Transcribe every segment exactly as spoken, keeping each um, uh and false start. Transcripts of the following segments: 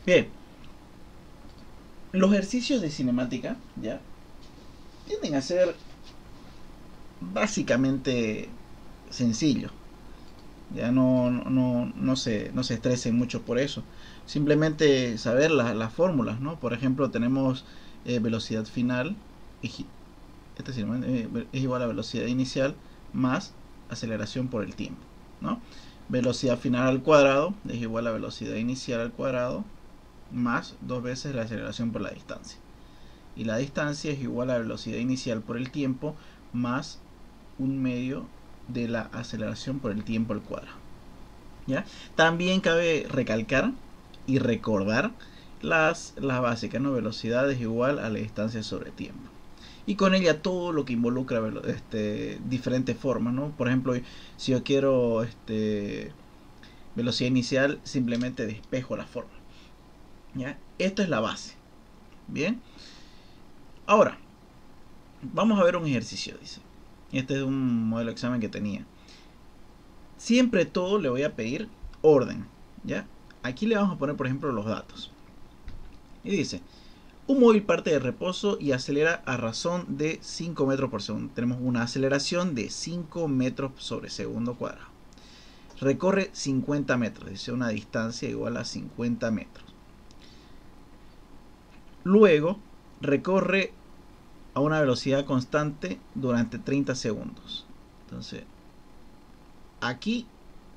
Bien, los ejercicios de cinemática, ¿ya? Tienden a ser básicamente sencillos. Ya no, no, no, se, no se estresen mucho por eso. Simplemente saber la, las fórmulas, ¿no? Por ejemplo, tenemos eh, velocidad final, este es igual a velocidad inicial más aceleración por el tiempo, ¿no? Velocidad final al cuadrado es igual a velocidad inicial al cuadrado más dos veces la aceleración por la distancia. Y la distancia es igual a velocidad inicial por el tiempo más un medio de la aceleración por el tiempo al cuadrado. ¿Ya? También cabe recalcar y recordar las, las básicas, ¿no? Velocidad es igual a la distancia sobre tiempo. Y con ella todo lo que involucra este, diferentes formas, ¿no? Por ejemplo, si yo quiero este, velocidad inicial, simplemente despejo la forma. ¿Ya? Esto es la base. Bien. Ahora, vamos a ver un ejercicio, dice. Este es un modelo de examen que tenía. Siempre todo le voy a pedir orden, ¿ya? Aquí le vamos a poner, por ejemplo, los datos. Y dice, un móvil parte de reposo y acelera a razón de cinco metros por segundo. Tenemos una aceleración de cinco metros sobre segundo cuadrado. Recorre cincuenta metros, dice una distancia igual a cincuenta metros. Luego, recorre a una velocidad constante durante treinta segundos. Entonces, aquí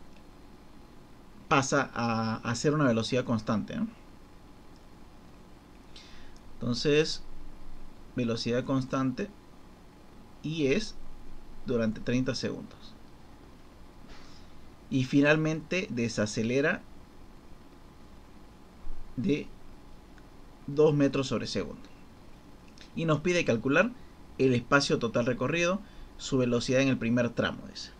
pasa a hacer una velocidad constante, ¿no? Entonces, velocidad constante y es durante treinta segundos. Y finalmente desacelera de dos metros sobre segundo. Y nos pide calcular el espacio total recorrido, su velocidad en el primer tramo. Ese.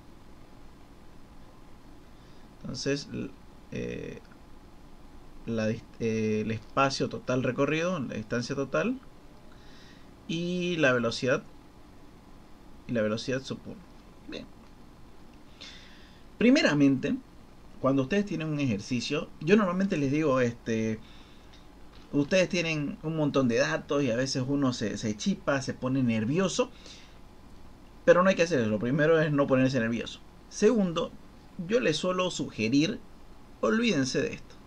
Entonces, eh, la, eh, el espacio total recorrido, la distancia total, y la velocidad, y la velocidad sub uno. Bien. Primeramente, cuando ustedes tienen un ejercicio, yo normalmente les digo, este, ustedes tienen un montón de datos y a veces uno se, se chipa, se pone nervioso, pero no hay que hacer eso. Lo primero es no ponerse nervioso. Segundo, yo les suelo sugerir, olvídense de esto.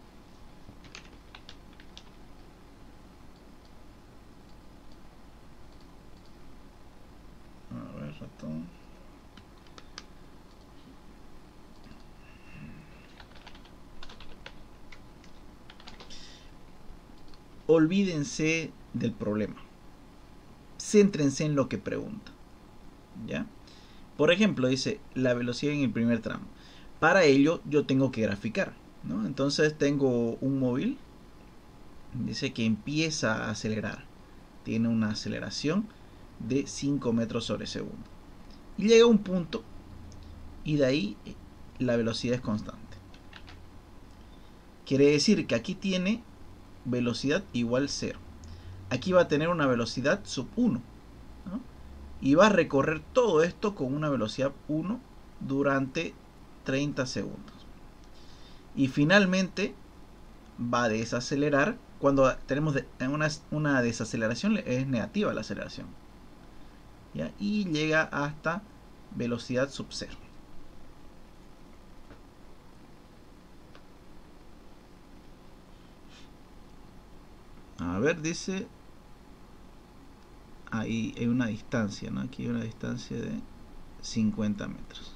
A ver, ratón. Olvídense del problema. Céntrense en lo que pregunta. ¿Ya? Por ejemplo, dice la velocidad en el primer tramo. Para ello yo tengo que graficar, ¿no? Entonces tengo un móvil, dice que empieza a acelerar. Tiene una aceleración de cinco metros sobre segundo. Y llega a un punto y de ahí la velocidad es constante. Quiere decir que aquí tiene velocidad igual cero. Aquí va a tener una velocidad sub uno, ¿no? Y va a recorrer todo esto con una velocidad uno durante treinta segundos. Y finalmente va a desacelerar. Cuando tenemos una, una desaceleración es negativa la aceleración, ¿ya? Y llega hasta velocidad sub cero. A ver, dice ahí hay una distancia, ¿no? Aquí hay una distancia de cincuenta metros.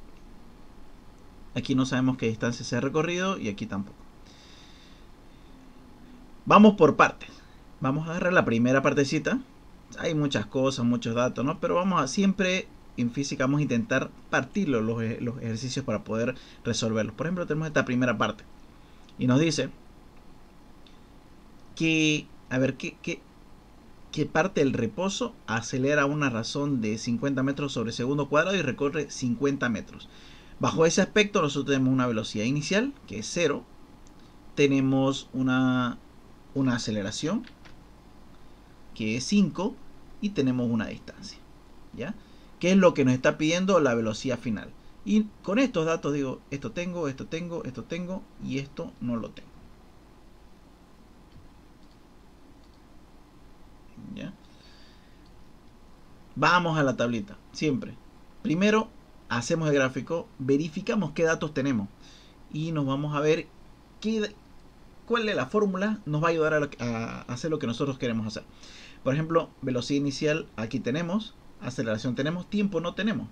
Aquí no sabemos qué distancia se ha recorrido y aquí tampoco. Vamos por partes. Vamos a agarrar la primera partecita. Hay muchas cosas, muchos datos, ¿no? Pero vamos a siempre en física vamos a intentar partirlo los, los ejercicios para poder resolverlos. Por ejemplo, tenemos esta primera parte y nos dice que, a ver, ¿qué, qué, qué parte del reposo acelera a una razón de cincuenta metros sobre segundo cuadrado y recorre cincuenta metros? Bajo ese aspecto nosotros tenemos una velocidad inicial que es cero, tenemos una, una aceleración que es cinco y tenemos una distancia, ¿ya? ¿Qué es lo que nos está pidiendo? La velocidad final. Y con estos datos digo, esto tengo, esto tengo, esto tengo y esto no lo tengo. ¿Ya? Vamos a la tablita, siempre. Primero hacemos el gráfico, verificamos qué datos tenemos y nos vamos a ver qué, cuál de la fórmula nos va a ayudar a, lo, a hacer lo que nosotros queremos hacer. Por ejemplo, velocidad inicial aquí tenemos, aceleración tenemos, tiempo no tenemos.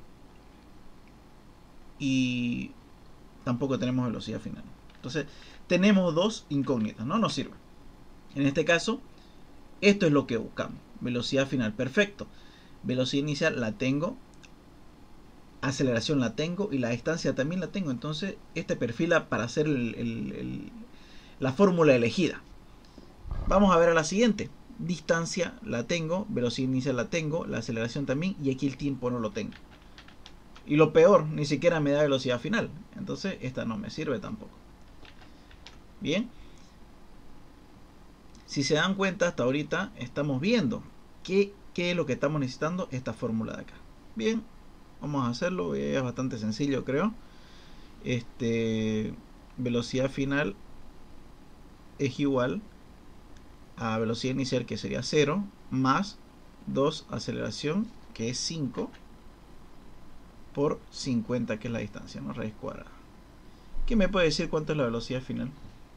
Y tampoco tenemos velocidad final. Entonces, tenemos dos incógnitas, no nos sirve. En este caso, esto es lo que buscamos. Velocidad final, perfecto. Velocidad inicial la tengo, aceleración la tengo y la distancia también la tengo. Entonces, este perfila para hacer el, el, el, la fórmula elegida. Vamos a ver a la siguiente. Distancia la tengo, velocidad inicial la tengo, la aceleración también, y aquí el tiempo no lo tengo. Y lo peor, ni siquiera me da velocidad final. Entonces, esta no me sirve tampoco. Bien. Si se dan cuenta, hasta ahorita estamos viendo qué, qué es lo que estamos necesitando, esta fórmula de acá. Bien, vamos a hacerlo. Es bastante sencillo, creo. Este, velocidad final es igual a velocidad inicial, que sería cero, más dos aceleración, que es cinco, por cincuenta, que es la distancia, ¿no? Raíz cuadrada. ¿Qué me puede decir cuánto es la velocidad final?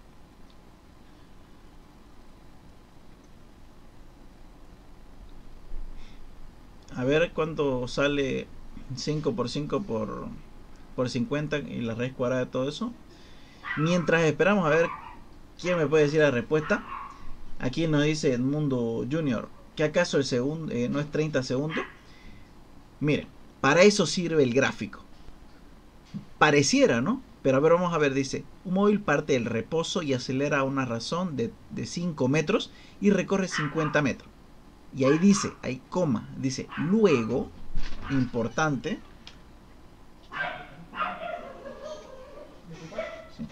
A ver cuánto sale cinco por cinco por, por cincuenta y la raíz cuadrada de todo eso. Mientras esperamos a ver quién me puede decir la respuesta. Aquí nos dice Edmundo Junior que acaso el segundo eh, no es treinta segundos. Miren, para eso sirve el gráfico. Pareciera, ¿no? Pero a ver, vamos a ver, dice, un móvil parte del reposo y acelera a una razón de, de cinco metros y recorre cincuenta metros. Y ahí dice, hay coma, dice, luego, importante, ¿sí?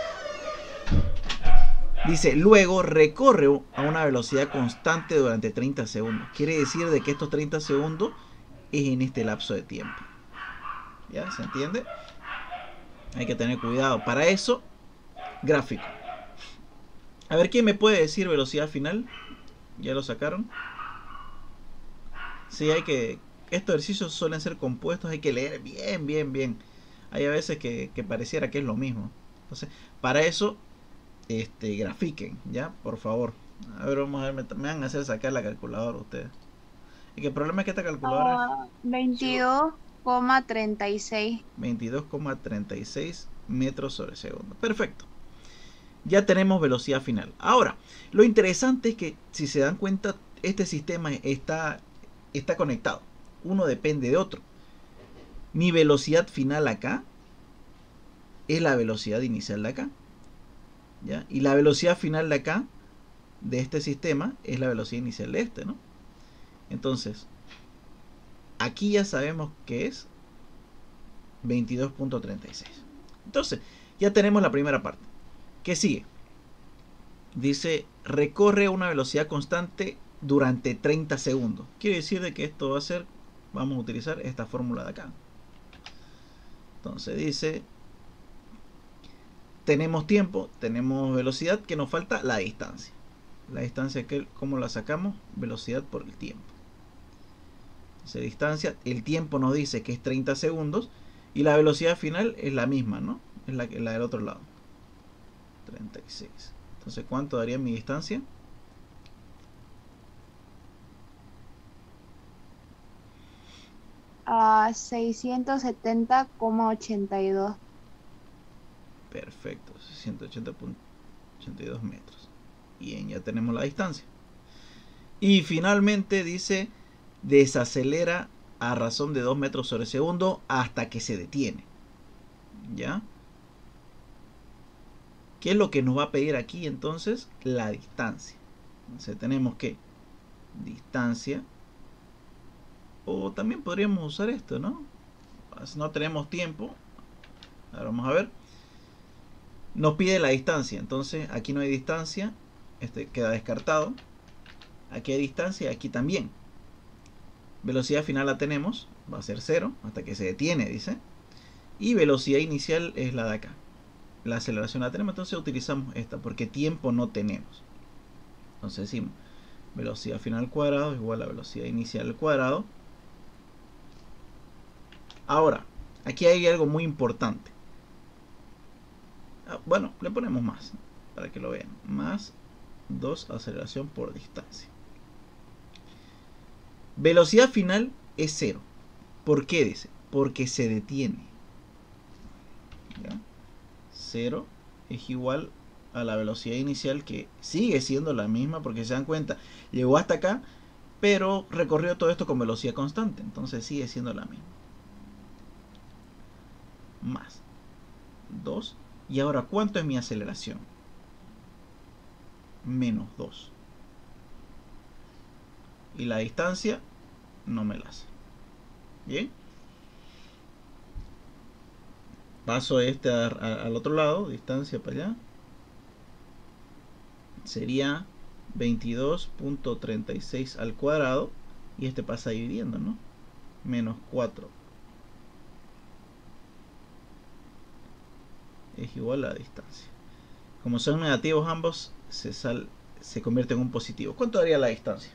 Dice, luego recorre a una velocidad constante durante treinta segundos. Quiere decir de que estos treinta segundos es en este lapso de tiempo. ¿Ya? ¿Se entiende? Hay que tener cuidado. Para eso, gráfico. A ver, ¿quién me puede decir velocidad final? ¿Ya lo sacaron? Sí, hay que... Estos ejercicios suelen ser compuestos, hay que leer bien, bien, bien. Hay a veces que, que pareciera que es lo mismo. Entonces, para eso, este, grafiquen, ¿ya? Por favor. A ver, vamos a ver, me, me van a hacer sacar la calculadora ustedes. Y que el problema es que esta calculadora es Ah, veintidós coma treinta y seis. veintidós coma treinta y seis metros sobre segundo. Perfecto. Ya tenemos velocidad final. Ahora, lo interesante es que, si se dan cuenta, este sistema está, está conectado. Uno depende de otro. Mi velocidad final acá es la velocidad inicial de acá. ¿Ya? Y la velocidad final de acá, de este sistema, es la velocidad inicial de este, ¿no? Entonces, aquí ya sabemos que es veintidós punto treinta y seis. Entonces, ya tenemos la primera parte. ¿Qué sigue? Dice, recorre a una velocidad constante durante treinta segundos. Quiere decir de que esto va a ser, vamos a utilizar esta fórmula de acá. Entonces dice, tenemos tiempo, tenemos velocidad, que nos falta la distancia. La distancia, que ¿cómo la sacamos? Velocidad por el tiempo. Entonces, distancia, el tiempo nos dice que es treinta segundos y la velocidad final es la misma, ¿no? Es la, la del otro lado. treinta y seis. Entonces, ¿cuánto daría mi distancia? A seiscientos setenta coma ochenta y dos. Perfecto, ciento ochenta punto ochenta y dos metros. Bien, ya tenemos la distancia. Y finalmente dice, desacelera a razón de dos metros sobre segundo hasta que se detiene. ¿Ya? ¿Qué es lo que nos va a pedir aquí entonces? La distancia. Entonces tenemos que distancia, o también podríamos usar esto, ¿no? Si no tenemos tiempo, ahora vamos a ver. Nos pide la distancia, entonces aquí no hay distancia, este queda descartado. Aquí hay distancia, aquí también. Velocidad final la tenemos, va a ser cero hasta que se detiene, dice. Y velocidad inicial es la de acá. La aceleración la tenemos, entonces utilizamos esta porque tiempo no tenemos. Entonces decimos Velocidad final al cuadrado es igual a velocidad inicial al cuadrado. Ahora, aquí hay algo muy importante. Bueno, le ponemos más, para que lo vean. Más dos aceleración por distancia. Velocidad final es cero. ¿Por qué dice? Porque se detiene. ¿Ya? cero es igual a la velocidad inicial, que sigue siendo la misma, porque se dan cuenta, llegó hasta acá, pero recorrió todo esto con velocidad constante, entonces sigue siendo la misma. Más dos. Y ahora, ¿cuánto es mi aceleración? Menos dos. Y la distancia no me la hace. Bien. Paso este a, a, al otro lado, distancia para allá. Sería veintidós punto treinta y seis al cuadrado. Y este pasa dividiendo, ¿no? Menos cuatro. Es igual a la distancia. Como son negativos ambos, se, sal, se convierte en un positivo. ¿Cuánto daría la distancia?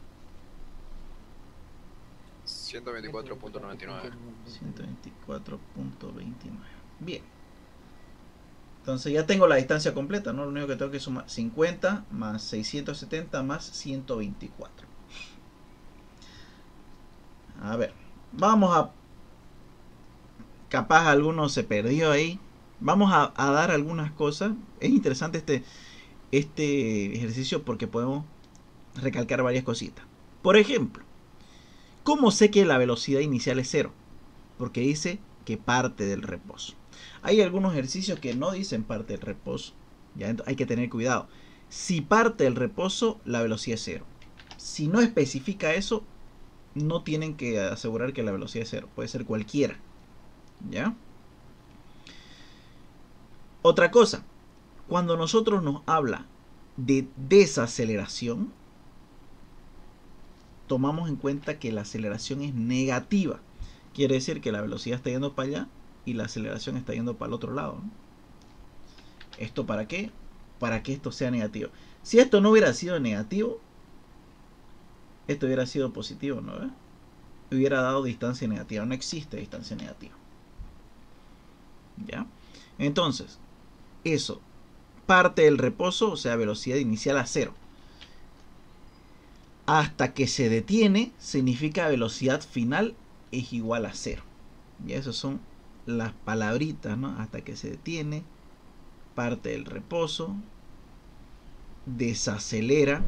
ciento veinticuatro punto noventa y nueve. ciento veinticuatro punto veintinueve. Bien. Entonces ya tengo la distancia completa, ¿no? Lo único que tengo que sumar cincuenta más seiscientos setenta más ciento veinticuatro. A ver, vamos a... Capaz alguno se perdió ahí. Vamos a, a dar algunas cosas. Es interesante este, este ejercicio porque podemos recalcar varias cositas. Por ejemplo, ¿cómo sé que la velocidad inicial es cero? Porque dice que parte del reposo. Hay algunos ejercicios que no dicen parte del reposo. Ya hay que tener cuidado. Si parte del reposo, la velocidad es cero. Si no especifica eso, no tienen que asegurar que la velocidad es cero. Puede ser cualquiera. ¿Ya? Otra cosa. Cuando nosotros nos habla de desaceleración, tomamos en cuenta que la aceleración es negativa. Quiere decir que la velocidad está yendo para allá y la aceleración está yendo para el otro lado, ¿no? ¿Esto para qué? Para que esto sea negativo. Si esto no hubiera sido negativo, esto hubiera sido positivo, ¿no? ¿Eh? Hubiera dado distancia negativa. No existe distancia negativa. ¿Ya? Entonces, eso. Parte del reposo, o sea, velocidad inicial a cero. Hasta que se detiene, significa velocidad final es igual a cero. Y esas son las palabritas, ¿no? Hasta que se detiene, parte del reposo, desacelera,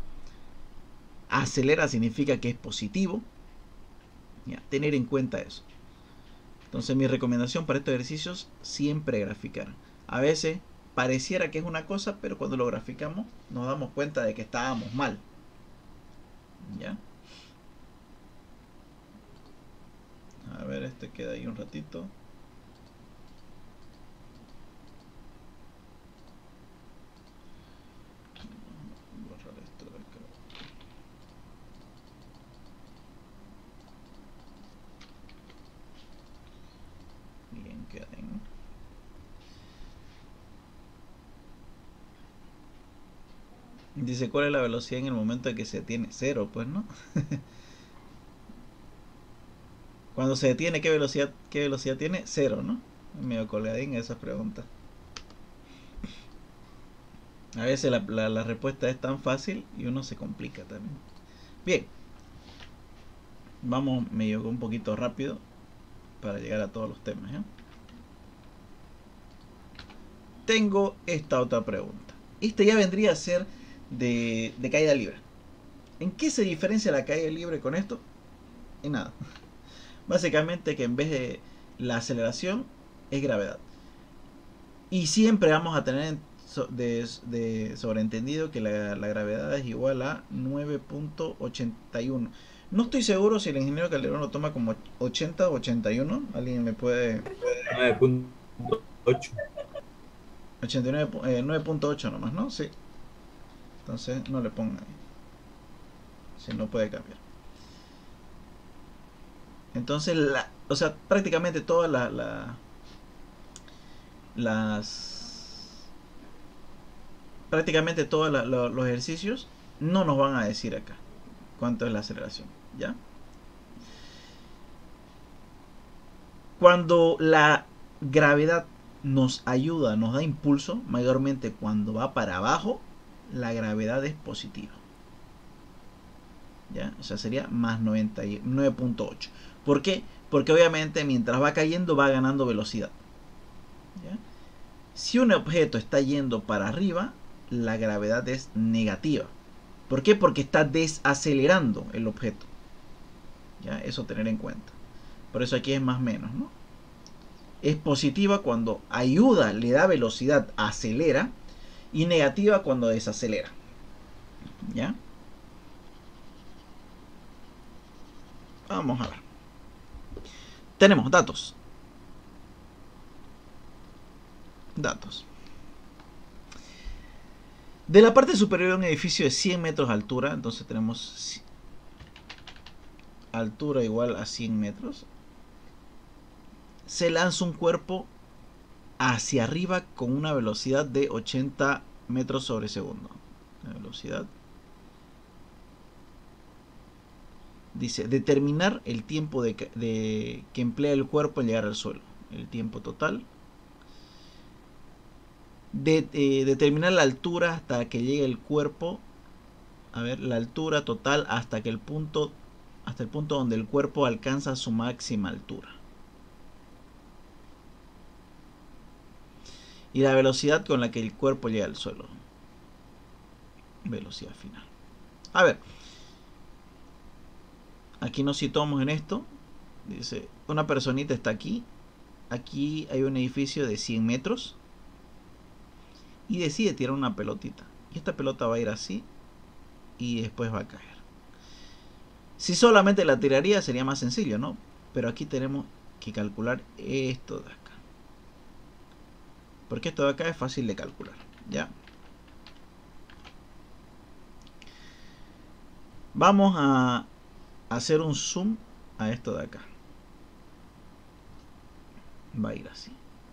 acelera significa que es positivo. Ya, tener en cuenta eso. Entonces mi recomendación para estos ejercicios, siempre graficar. A veces pareciera que es una cosa, pero cuando lo graficamos nos damos cuenta de que estábamos mal. ¿Ya? A ver, este queda ahí un ratito. Borrar esto de acá. Bien, queda ahí, ¿no? Dice, ¿cuál es la velocidad en el momento en que se detiene? Cero, pues, ¿no? Cuando se detiene, ¿qué velocidad, qué velocidad tiene? Cero, ¿no? Medio colgadín esas preguntas. A veces la, la, la respuesta es tan fácil y uno se complica también. Bien. Vamos medio un poquito rápido para llegar a todos los temas, ¿eh? Tengo esta otra pregunta. Esta ya vendría a ser de, de caída libre. ¿En qué se diferencia la caída libre con esto? En nada. Básicamente que en vez de la aceleración es gravedad. Y siempre vamos a tener de, de sobreentendido que la, la gravedad es igual a nueve punto ochenta y uno. No estoy seguro si el ingeniero Calderón lo toma como ochenta o ochenta y uno. ¿Alguien me puede...? nueve punto ocho. ochenta y nueve, eh, nueve punto ocho nomás, ¿no? Sí. Entonces no le pongan ahí. Si no puede cambiar. Entonces, la, o sea, prácticamente todas la, la, las... Prácticamente todos la, lo, los ejercicios no nos van a decir acá cuánto es la aceleración, ¿ya? Cuando la gravedad nos ayuda, nos da impulso, mayormente cuando va para abajo, la gravedad es positiva, ¿ya? O sea, sería más noventa y nueve punto ocho. ¿Por qué? Porque obviamente mientras va cayendo va ganando velocidad, ¿ya? Si un objeto está yendo para arriba, la gravedad es negativa. ¿Por qué? Porque está desacelerando el objeto, ¿ya? Eso tener en cuenta. Por eso aquí es más menos, ¿no? Es positiva cuando ayuda, le da velocidad, acelera, y negativa cuando desacelera, ¿ya? Vamos a ver. Tenemos datos. Datos. De la parte superior de un edificio de cien metros de altura, entonces tenemos altura igual a cien metros, se lanza un cuerpo hacia arriba con una velocidad de ochenta metros sobre segundo. La velocidad. Dice, determinar el tiempo de, de, que emplea el cuerpo en llegar al suelo. El tiempo total. De, eh, determinar la altura hasta que llegue el cuerpo. A ver, la altura total hasta que el punto, hasta el punto donde el cuerpo alcanza su máxima altura. Y la velocidad con la que el cuerpo llega al suelo. Velocidad final. A ver. Aquí nos situamos en esto. Dice, una personita está aquí. Aquí hay un edificio de cien metros. Y decide tirar una pelotita. Y esta pelota va a ir así. Y después va a caer. Si solamente la tiraría sería más sencillo, ¿no? Pero aquí tenemos que calcular esto de acá. Porque esto de acá es fácil de calcular, ¿ya? Vamos a hacer un zoom a esto de acá. Va a ir así.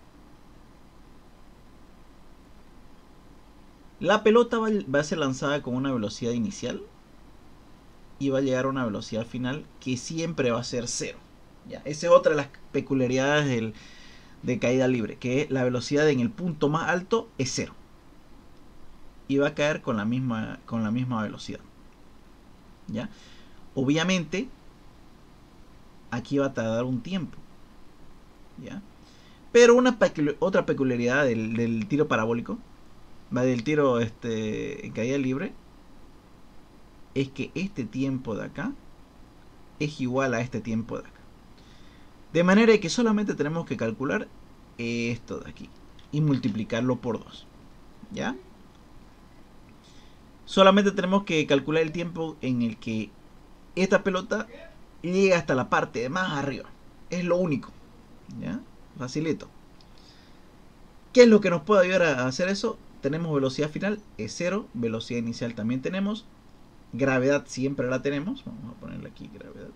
La pelota va, va a ser lanzada con una velocidad inicial y va a llegar a una velocidad final que siempre va a ser cero. ¿Ya? Esa es otra de las peculiaridades del, de caída libre, que la velocidad en el punto más alto es cero. Y va a caer con la misma, con la misma velocidad. ¿Ya? Obviamente, aquí va a tardar un tiempo. ¿Ya? Pero una pecul otra peculiaridad del, del tiro parabólico, va del tiro este, en caída libre, es que este tiempo de acá es igual a este tiempo de acá. De manera que solamente tenemos que calcular esto de aquí y multiplicarlo por dos. ¿Ya? Solamente tenemos que calcular el tiempo en el que esta pelota llega hasta la parte de más arriba. Es lo único. ¿Ya? Facilito. ¿Qué es lo que nos puede ayudar a hacer eso? Tenemos velocidad final, es cero. Velocidad inicial también tenemos. Gravedad siempre la tenemos. Vamos a ponerle aquí gravedad.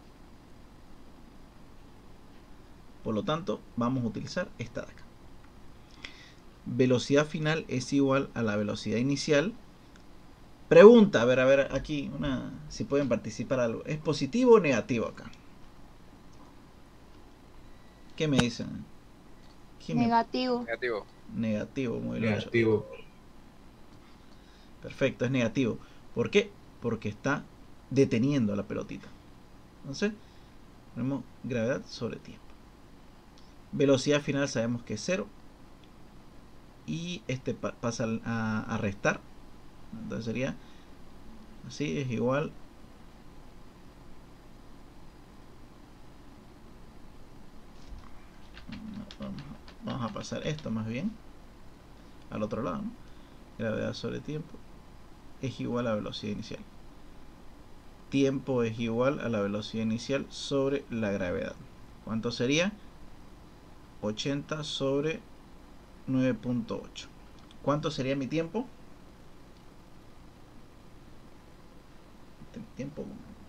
Por lo tanto, vamos a utilizar esta de acá. Velocidad final es igual a la velocidad inicial. Pregunta, a ver, a ver, aquí, una, si pueden participar algo. ¿Es positivo o negativo acá? ¿Qué me dicen? ¿Qué me... Negativo. Negativo. Negativo, muy bien. Negativo. Perfecto, es negativo. ¿Por qué? Porque está deteniendo a la pelotita. Entonces, tenemos gravedad sobre tiempo. Velocidad final sabemos que es cero. Y este pa pasa a, a restar. Entonces sería así, es igual vamos a, vamos a pasar esto más bien al otro lado, ¿no? Gravedad sobre tiempo es igual a velocidad inicial. Tiempo es igual a la velocidad inicial sobre la gravedad. ¿Cuánto sería? ochenta sobre nueve punto ocho. ¿Cuánto sería mi tiempo? Tiempo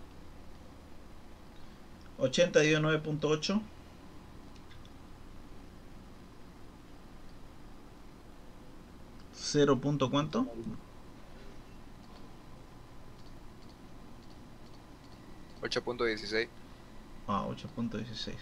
ochenta dividido nueve punto ocho. cero. ¿Cuánto? ocho punto dieciséis. Ah, ocho punto dieciséis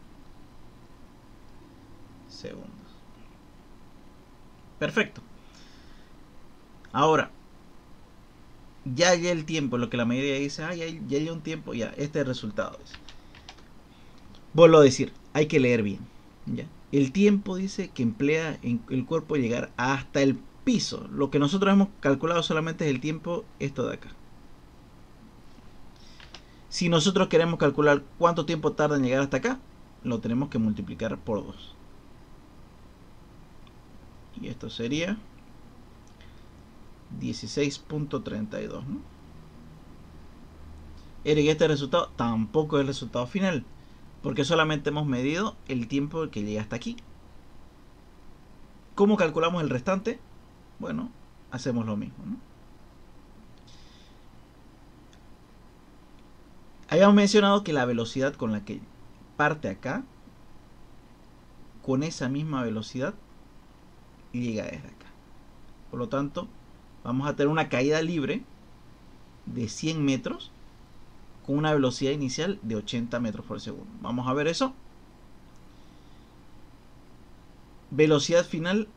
segundos. Perfecto. Ahora, ya hay el tiempo, lo que la mayoría dice, ah, ya, ya hay un tiempo, ya, este es el resultado. Vuelvo a decir, hay que leer bien. ¿Ya? El tiempo dice que emplea en el cuerpo llegar hasta el piso. Lo que nosotros hemos calculado solamente es el tiempo, esto de acá. Si nosotros queremos calcular cuánto tiempo tarda en llegar hasta acá, lo tenemos que multiplicar por dos. Y esto sería dieciséis punto treinta y dos, ¿no? Eric, este resultado tampoco es el resultado final, porque solamente hemos medido el tiempo que llega hasta aquí. ¿Cómo calculamos el restante? Bueno, hacemos lo mismo, ¿no? Habíamos mencionado que la velocidad con la que parte acá, con esa misma velocidad, llega desde acá. Por lo tanto, vamos a tener una caída libre de cien metros con una velocidad inicial de ochenta metros por segundo. Vamos a ver eso. Velocidad final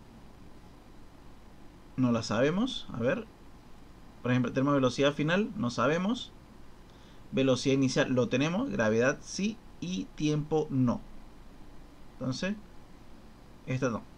no la sabemos. A ver, por ejemplo, tenemos velocidad final, no sabemos. Velocidad inicial lo tenemos, gravedad sí y tiempo no. Entonces, esta no.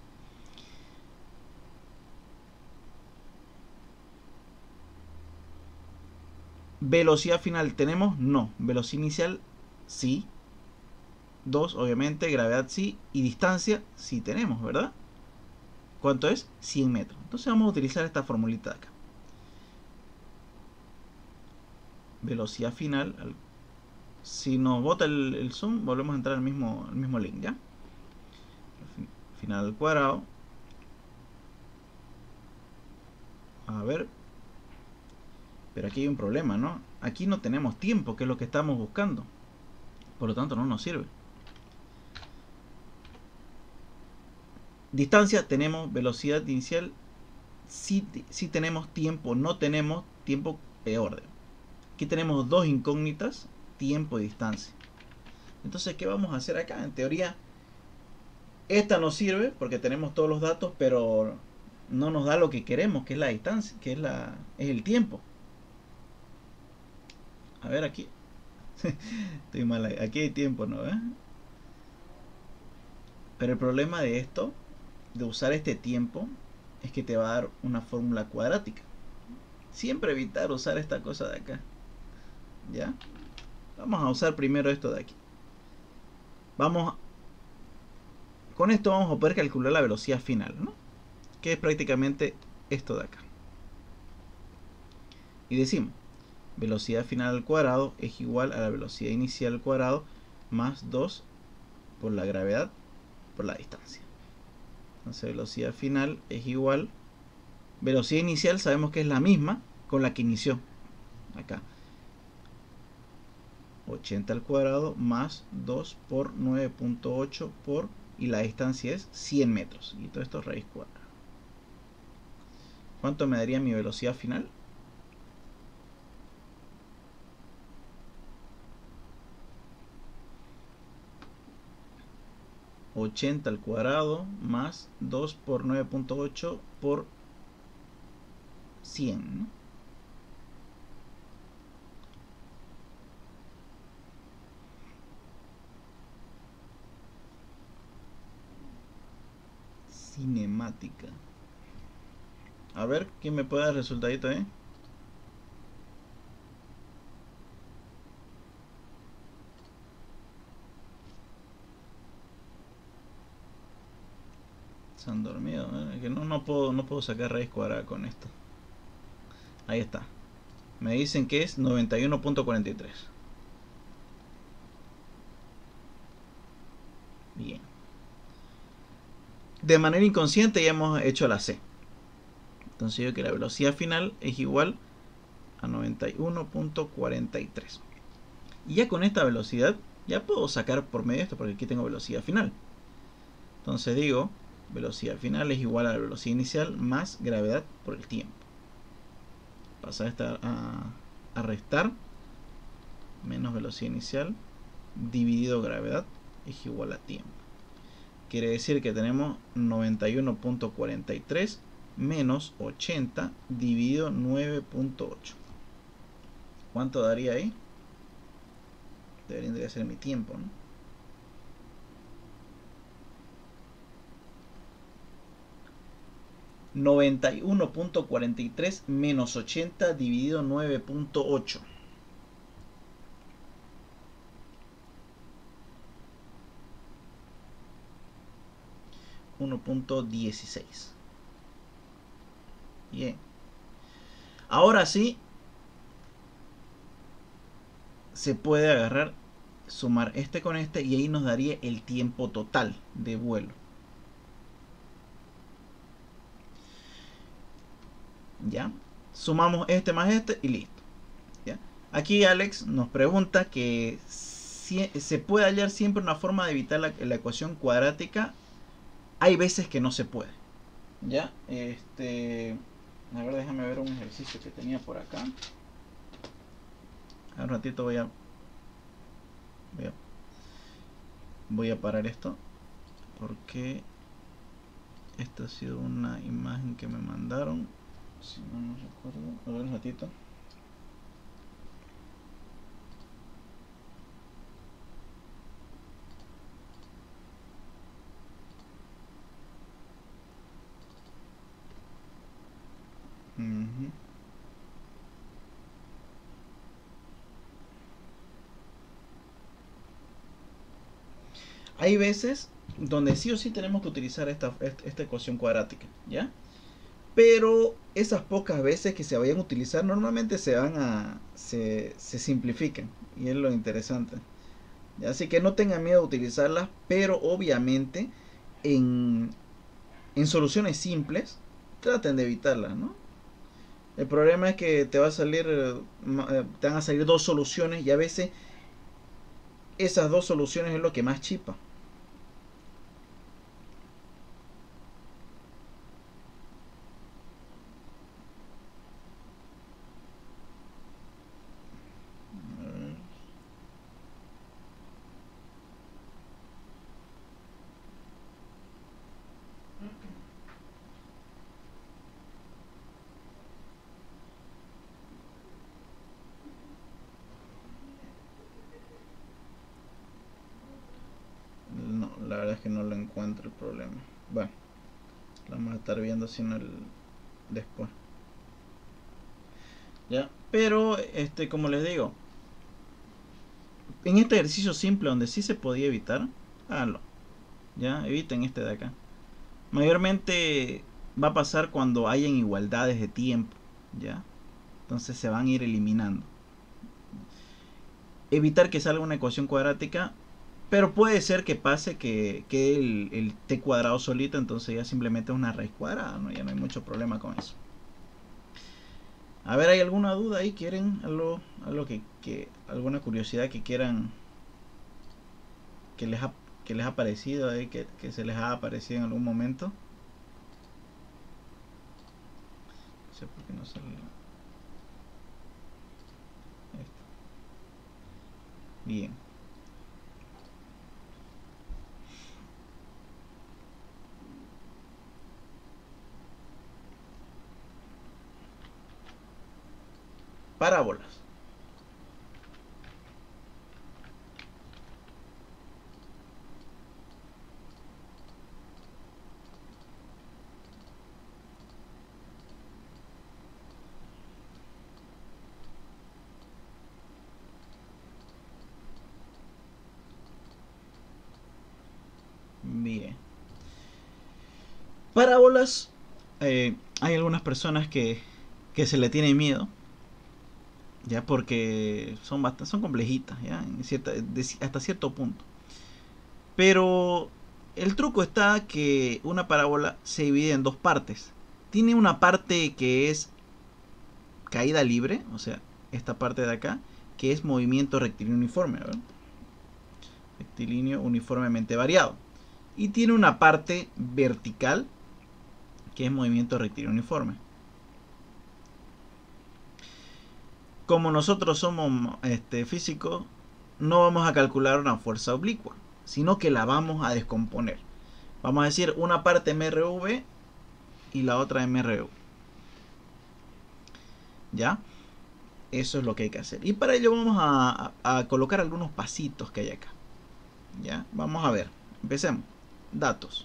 Velocidad final tenemos, no. Velocidad inicial sí. dos, obviamente, gravedad sí. Y distancia sí tenemos, ¿verdad? ¿Cuánto es? cien metros. Entonces vamos a utilizar esta formulita de acá. Velocidad final. Si nos bota el, el zoom, volvemos a entrar al mismo, al mismo link, ¿ya? Final al cuadrado. A ver. Pero aquí hay un problema, ¿no? Aquí no tenemos tiempo, que es lo que estamos buscando. Por lo tanto, no nos sirve. Distancia, tenemos velocidad inicial. Si, si tenemos tiempo, no tenemos tiempo de orden. Aquí tenemos dos incógnitas, tiempo y distancia. Entonces, ¿qué vamos a hacer acá? En teoría, esta nos sirve porque tenemos todos los datos, pero no nos da lo que queremos, que es la distancia, que es, la, es el tiempo. A ver aquí. Estoy mal. Aquí hay tiempo, ¿no? ¿Eh? Pero el problema de esto, de usar este tiempo, es que te va a dar una fórmula cuadrática. Siempre evitar usar esta cosa de acá. ¿Ya? Vamos a usar primero esto de aquí. Vamos a, con esto vamos a poder calcular la velocidad final, ¿no? Que es prácticamente esto de acá. Y decimos, velocidad final al cuadrado es igual a la velocidad inicial al cuadrado más dos por la gravedad por la distancia. Entonces velocidad final es igual, velocidad inicial sabemos que es la misma con la que inició acá, ochenta al cuadrado más dos por nueve punto ocho por, y la distancia es cien metros, y todo esto es raíz cuadrada. ¿Cuánto me daría mi velocidad final? ochenta al cuadrado más dos por nueve punto ocho por cien, ¿no? Cinemática. A ver, ¿quién me puede dar el resultadito, eh? Se han dormido, ¿eh? Que no, no puedo, no puedo sacar raíz cuadrada con esto. Ahí está. Me dicen que es noventa y uno punto cuarenta y tres. Bien. De manera inconsciente ya hemos hecho la C. Entonces yo que la velocidad final es igual a noventa y uno punto cuarenta y tres. Y ya con esta velocidad ya puedo sacar por medio de esto, porque aquí tengo velocidad final. Entonces digo, velocidad final es igual a la velocidad inicial más gravedad por el tiempo. Pasa esta a, a restar. menos velocidad inicial dividido gravedad es igual a tiempo. Quiere decir que tenemos noventa y uno punto cuarenta y tres menos ochenta dividido nueve punto ocho. ¿Cuánto daría ahí? Debería ser mi tiempo, ¿no? noventa y uno punto cuarenta y tres menos ochenta dividido nueve punto ocho. uno punto dieciséis. Bien. Ahora sí se puede agarrar, sumar este con este y ahí nos daría el tiempo total de vuelo. Ya. Sumamos este más este y listo. ¿Ya? Aquí Alex nos pregunta que si se puede hallar siempre una forma de evitar la, la ecuación cuadrática. Hay veces que no se puede. Ya, este, a ver, déjame ver un ejercicio que tenía por acá. A un ratito voy a, voy a, voy a parar esto porque esta ha sido una imagen que me mandaron. Si no me recuerdo, a ver un ratito. Uh-huh. Hay veces donde sí o sí tenemos que utilizar esta, esta ecuación cuadrática, ¿ya? Pero esas pocas veces que se vayan a utilizar normalmente se van a se, se simplifican y es lo interesante. ¿Ya? Así que no tengan miedo de utilizarlas, pero obviamente en, en soluciones simples traten de evitarlas, ¿no? El problema es que te va a salir, te van a salir dos soluciones y a veces esas dos soluciones es lo que más chipa. No, la verdad es que no lo encuentro el problema. Bueno, lo vamos a estar viendo sino el después. Ya, pero este, como les digo, en este ejercicio simple donde sí se podía evitar, háganlo. Ya, eviten este de acá. Mayormente va a pasar cuando hayan igualdades de tiempo, ya. Entonces se van a ir eliminando. Evitar que salga una ecuación cuadrática, pero puede ser que pase que, que el, el t cuadrado solito, entonces ya simplemente es una raíz cuadrada, ¿no? Ya no hay mucho problema con eso. A ver, ¿hay alguna duda ahí? ¿Quieren algo, algo que, que alguna curiosidad que quieran que les ha, que les ha parecido, eh? que, que se les ha aparecido en algún momento? No sé por qué no sale esto. Bien. Parábolas. Mire. Parábolas. Eh, hay algunas personas que, que se le tiene miedo. Ya, porque son bastante, son complejitas, ya, en cierta, de, hasta cierto punto. Pero el truco está que una parábola se divide en dos partes. Tiene una parte que es caída libre, o sea, esta parte de acá, que es movimiento rectilíneo uniforme, ¿verdad? Rectilíneo uniformemente variado. Y tiene una parte vertical, que es movimiento rectilíneo uniforme. como nosotros somos este, físicos, no vamos a calcular una fuerza oblicua, sino que la vamos a descomponer. Vamos a decir una parte M R V y la otra M R U. ¿Ya? Eso es lo que hay que hacer. Y para ello vamos a, a, a colocar algunos pasitos que hay acá. ¿Ya? Vamos a ver. Empecemos. Datos.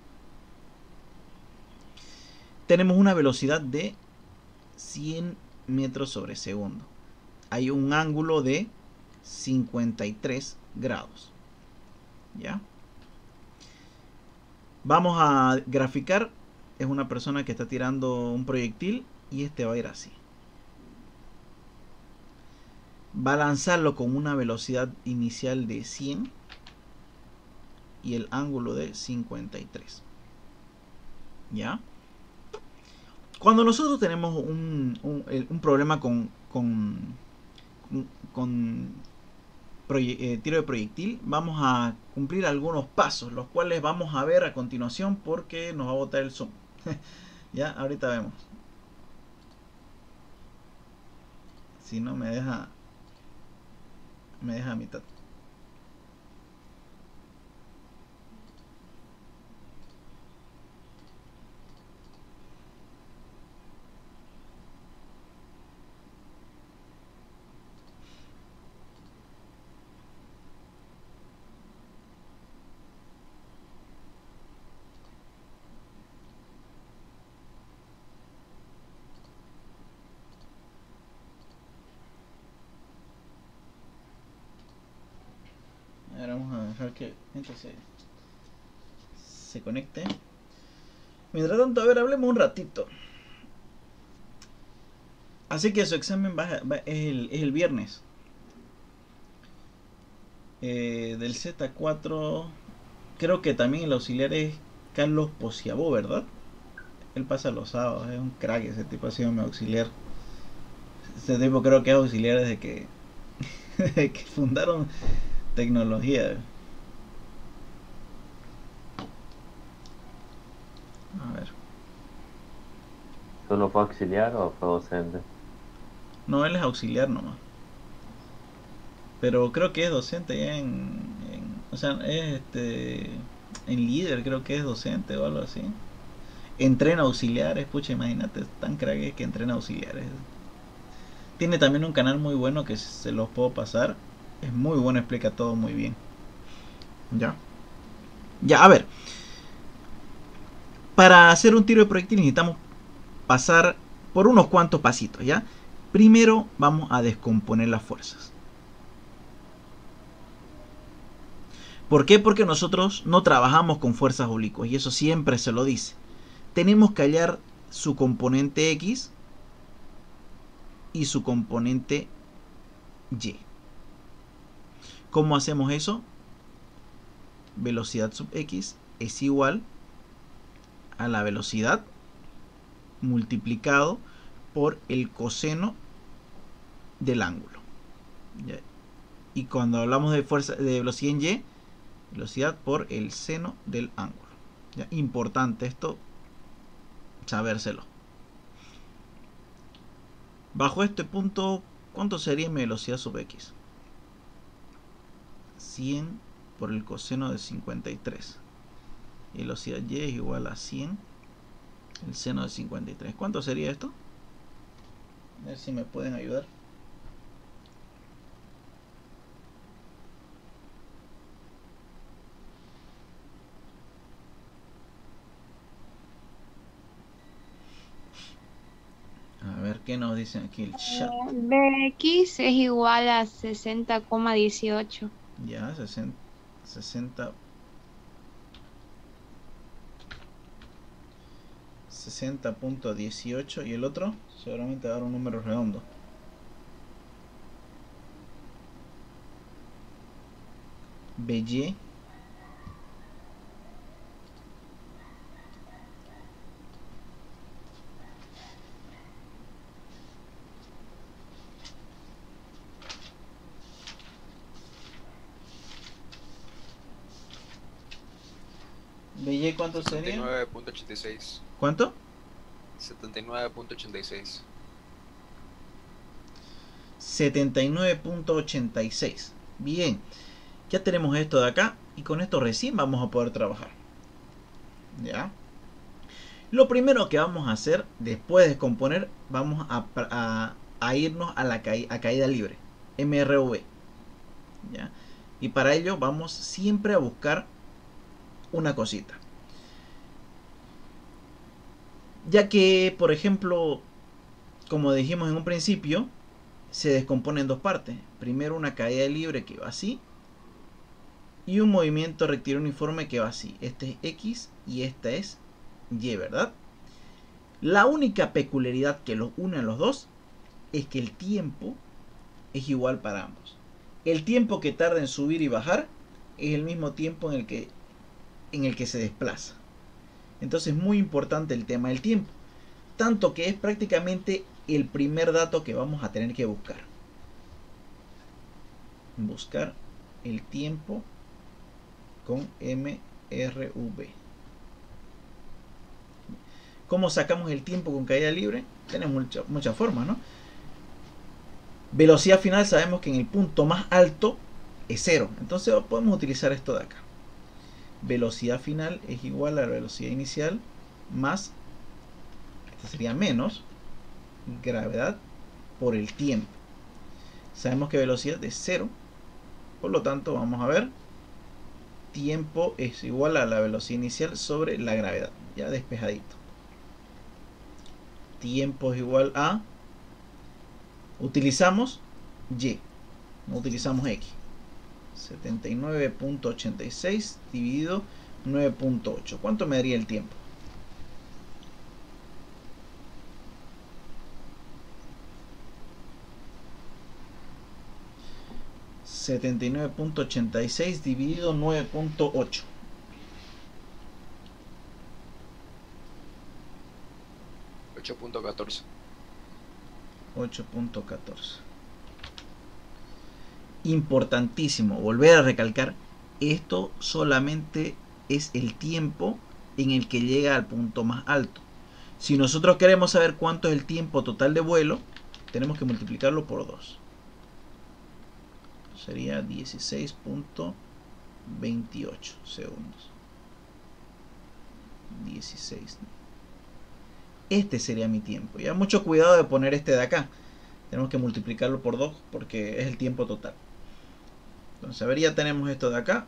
Tenemos una velocidad de cien metros sobre segundo. Hay un ángulo de cincuenta y tres grados. ¿Ya? Vamos a graficar. Es una persona que está tirando un proyectil y este va a ir así. Va a lanzarlo con una velocidad inicial de cien y el ángulo de cincuenta y tres. ¿Ya? Cuando nosotros tenemos un, un, un problema con, con, con, con proye, eh, tiro de proyectil, vamos a cumplir algunos pasos, los cuales vamos a ver a continuación porque nos va a botar el zoom. Ya, ahorita vemos. Si no me deja, me deja a mitad. Ahora vamos a dejar que gente se, se conecte. Mientras tanto, a ver, hablemos un ratito. Así que su examen va, va, es, el, es el viernes. Eh, del Z cuatro. Creo que también el auxiliar es Carlos Posiabó, ¿verdad? Él pasa los sábados, es un crack ese tipo, ha sido mi auxiliar. Ese tipo creo que es auxiliar desde que, desde que fundaron tecnología. A ver. ¿Solo fue auxiliar o fue docente? No, él es auxiliar nomás. Pero creo que es docente ya en, en o sea, es este en líder, creo que es docente o algo así. Entrena auxiliares, pucha, imagínate, tan crack que entrena auxiliares. Tiene también un canal muy bueno que se los puedo pasar. Es muy bueno, explica todo muy bien. Ya. Ya, a ver. Para hacer un tiro de proyectil necesitamos pasar por unos cuantos pasitos, ¿ya? Primero vamos a descomponer las fuerzas. ¿Por qué? Porque nosotros no trabajamos con fuerzas oblicuas y eso siempre se lo dice. Tenemos que hallar su componente X y su componente Y. ¿Cómo hacemos eso? Velocidad sub X es igual a la velocidad multiplicado por el coseno del ángulo. ¿Ya? Y cuando hablamos de fuerza de velocidad en Y, velocidad por el seno del ángulo. ¿Ya? Importante esto, sabérselo. Bajo este punto, ¿cuánto sería mi velocidad sub X? cien por el coseno de cincuenta y tres. Y velocidad Y es igual a cien el seno de cincuenta y tres. ¿Cuánto sería esto? A ver si me pueden ayudar. A ver qué nos dicen aquí el chat. B X es igual a sesenta coma dieciocho. Ya, sesenta, sesenta, sesenta punto dieciocho. Y el otro, seguramente va a dar un número redondo. B Y. B Y, ¿cuánto setenta y sería? nueve punto ochenta y seis. ¿Cuánto? setenta y nueve punto ochenta y seis. setenta y nueve punto ochenta y seis. Bien, ya tenemos esto de acá y con esto recién vamos a poder trabajar. Ya. Lo primero que vamos a hacer después de descomponer, vamos a, a, a irnos a la ca a caída libre, M R V. ¿Ya? Y para ello vamos siempre a buscar una cosita. Ya que, por ejemplo, como dijimos en un principio, se descompone en dos partes. Primero una caída libre que va así y un movimiento rectilíneo uniforme que va así. Este es X y esta es Y, ¿verdad? La única peculiaridad que los une a los dos es que el tiempo es igual para ambos. El tiempo que tarda en subir y bajar es el mismo tiempo en el que, en el que se desplaza. Entonces es muy importante el tema del tiempo. Tanto que es prácticamente el primer dato que vamos a tener que buscar. Buscar el tiempo con M R V. ¿Cómo sacamos el tiempo con caída libre? Tenemos muchas mucha formas, ¿no? Velocidad final sabemos que en el punto más alto es cero. Entonces podemos utilizar esto de acá. Velocidad final es igual a la velocidad inicial más, esto sería menos, gravedad por el tiempo. Sabemos que velocidad es cero. Por lo tanto vamos a ver, tiempo es igual a la velocidad inicial sobre la gravedad. Ya despejadito. Tiempo es igual a, utilizamos Y, no utilizamos X. setenta y nueve punto ochenta y seis dividido nueve punto ocho. ¿Cuánto me daría el tiempo? setenta y nueve punto ochenta y seis dividido nueve punto ocho. ocho punto catorce. ocho punto catorce. Importantísimo, volver a recalcar, esto solamente es el tiempo en el que llega al punto más alto. Si nosotros queremos saber cuánto es el tiempo total de vuelo, tenemos que multiplicarlo por dos. Sería dieciséis punto veintiocho segundos. dieciséis. Este sería mi tiempo. Ya mucho cuidado de poner este de acá. Tenemos que multiplicarlo por dos porque es el tiempo total. Entonces, a ver, ya tenemos esto de acá.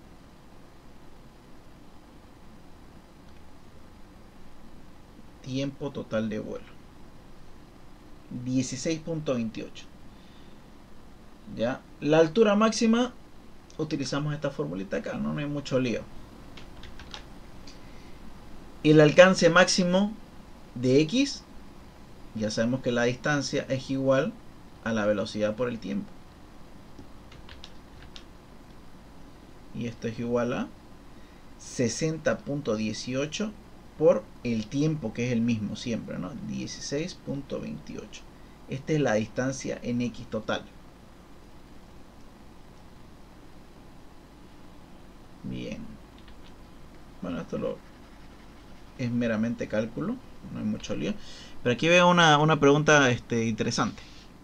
Tiempo total de vuelo. dieciséis punto veintiocho. Ya. La altura máxima, utilizamos esta formulita acá, ¿no? No hay mucho lío. El alcance máximo de X, ya sabemos que la distancia es igual a la velocidad por el tiempo. Y esto es igual a sesenta punto dieciocho por el tiempo, que es el mismo siempre, ¿no? dieciséis punto veintiocho. Esta es la distancia en X total. Bien. Bueno, esto lo es meramente cálculo, no hay mucho lío. Pero aquí veo una, una pregunta este, interesante.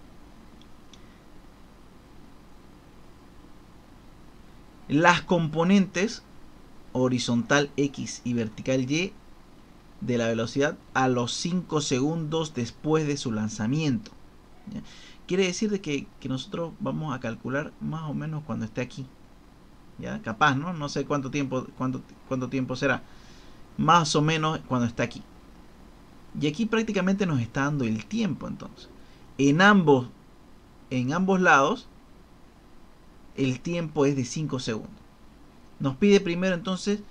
Las componentes horizontal X y vertical Y de la velocidad a los cinco segundos después de su lanzamiento. ¿Ya? Quiere decir de que, que nosotros vamos a calcular más o menos cuando esté aquí. ¿Ya? Capaz, ¿no? No sé cuánto tiempo, cuánto, cuánto tiempo será. Más o menos cuando está aquí. Y aquí prácticamente nos está dando el tiempo entonces. En ambos, en ambos lados, el tiempo es de cinco segundos. Nos pide primero entonces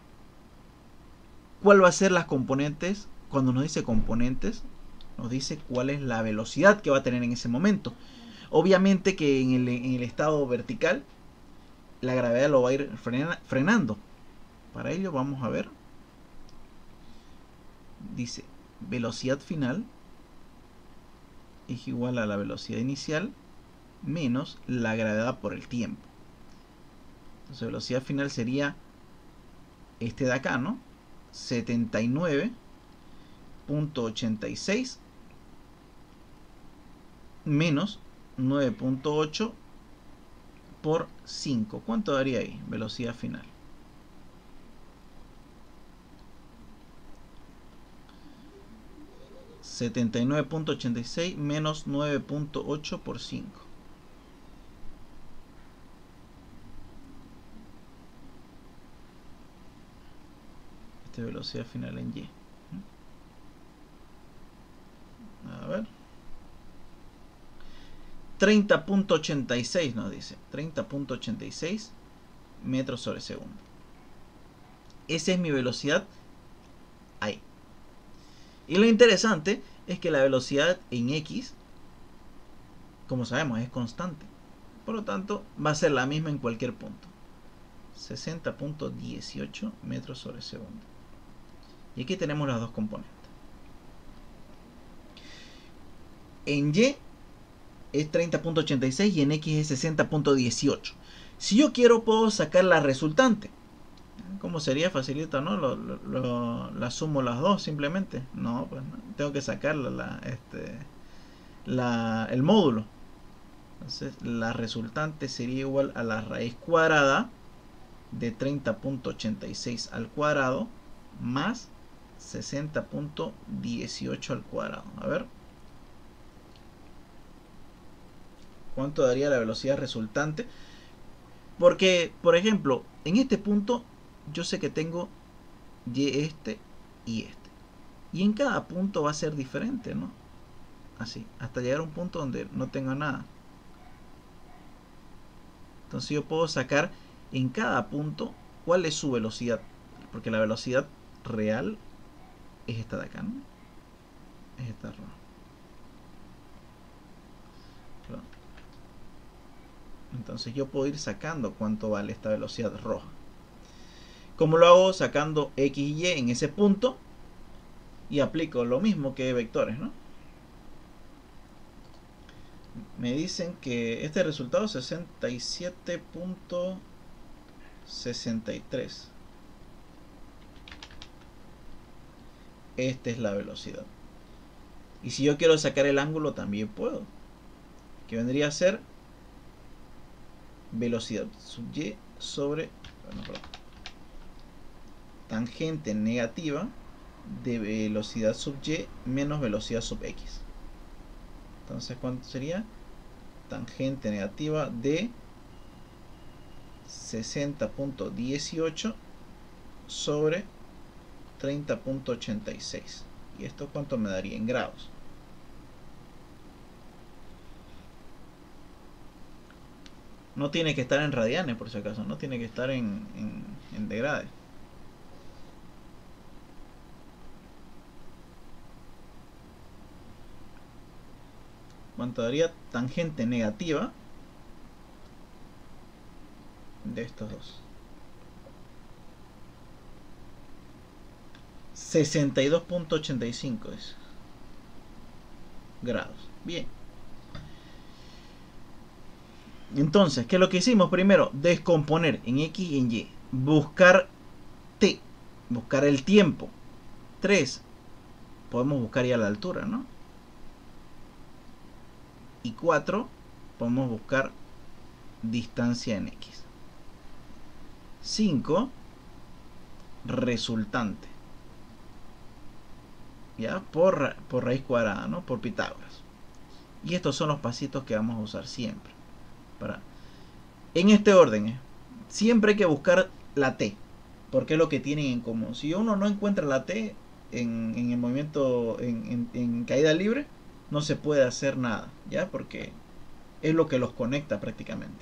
cuál va a ser las componentes. Cuando nos dice componentes, nos dice cuál es la velocidad que va a tener en ese momento. Obviamente que en el, en el estado vertical, la gravedad lo va a ir frena, frenando. Para ello vamos a ver. Dice, velocidad final es igual a la velocidad inicial menos la gravedad por el tiempo. Entonces velocidad final sería este de acá, ¿no? setenta y nueve punto ochenta y seis menos nueve punto ocho por cinco. ¿Cuánto daría ahí? Velocidad final. setenta y nueve punto ochenta y seis menos nueve punto ocho por cinco. Esta es velocidad final en Y. A ver. treinta punto ochenta y seis nos dice. treinta punto ochenta y seis metros sobre segundo. Esa es mi velocidad ahí. Y lo interesante es que la velocidad en X, como sabemos, es constante. Por lo tanto, va a ser la misma en cualquier punto. sesenta punto dieciocho metros sobre segundo. Y aquí tenemos las dos componentes. En Y es treinta punto ochenta y seis y en X es sesenta punto dieciocho. Si yo quiero, puedo sacar la resultante. ¿Cómo sería? Facilito, ¿no? Lo, lo, lo, la sumo las dos simplemente. No, pues no. Tengo que sacarla la, este, la, el módulo. Entonces la resultante sería igual a la raíz cuadrada de treinta punto ochenta y seis al cuadrado más sesenta punto dieciocho al cuadrado. A ver. ¿Cuánto daría la velocidad resultante? Porque, por ejemplo, en este punto yo sé que tengo Y este y este. Y en cada punto va a ser diferente, ¿no? Así, hasta llegar a un punto donde no tenga nada. Entonces yo puedo sacar en cada punto cuál es su velocidad. Porque la velocidad real es esta de acá, ¿no? Es esta roja. Entonces yo puedo ir sacando cuánto vale esta velocidad roja. ¿Cómo lo hago? Sacando X y Y en ese punto. Y aplico lo mismo que vectores, ¿no? Me dicen que este resultado es sesenta y siete punto sesenta y tres. Esta es la velocidad. Y si yo quiero sacar el ángulo también puedo. Que vendría a ser velocidad sub Y sobre bueno, tangente negativa de velocidad sub Y menos velocidad sub X. Entonces, ¿cuánto sería? Tangente negativa de sesenta punto dieciocho sobre treinta punto ochenta y seis. ¿Y esto cuánto me daría en grados? No tiene que estar en radianes, por si acaso. No tiene que estar en, en, en degrades. ¿Cuánto daría tangente negativa de estos dos? sesenta y dos punto ochenta y cinco es grados. Bien. Entonces, ¿qué es lo que hicimos? Primero, descomponer en X y en Y. Buscar T. Buscar el tiempo. tres. Podemos buscar ya la altura, ¿no? Y cuatro. Podemos buscar distancia en X. cinco. Resultante. ¿Ya? Por, por raíz cuadrada, ¿no? Por Pitágoras. Y estos son los pasitos que vamos a usar siempre. Para, en este orden, ¿eh? Siempre hay que buscar la T, porque es lo que tienen en común. Si uno no encuentra la T en, en el movimiento, en, en, en caída libre, no se puede hacer nada, ¿ya? Porque es lo que los conecta prácticamente.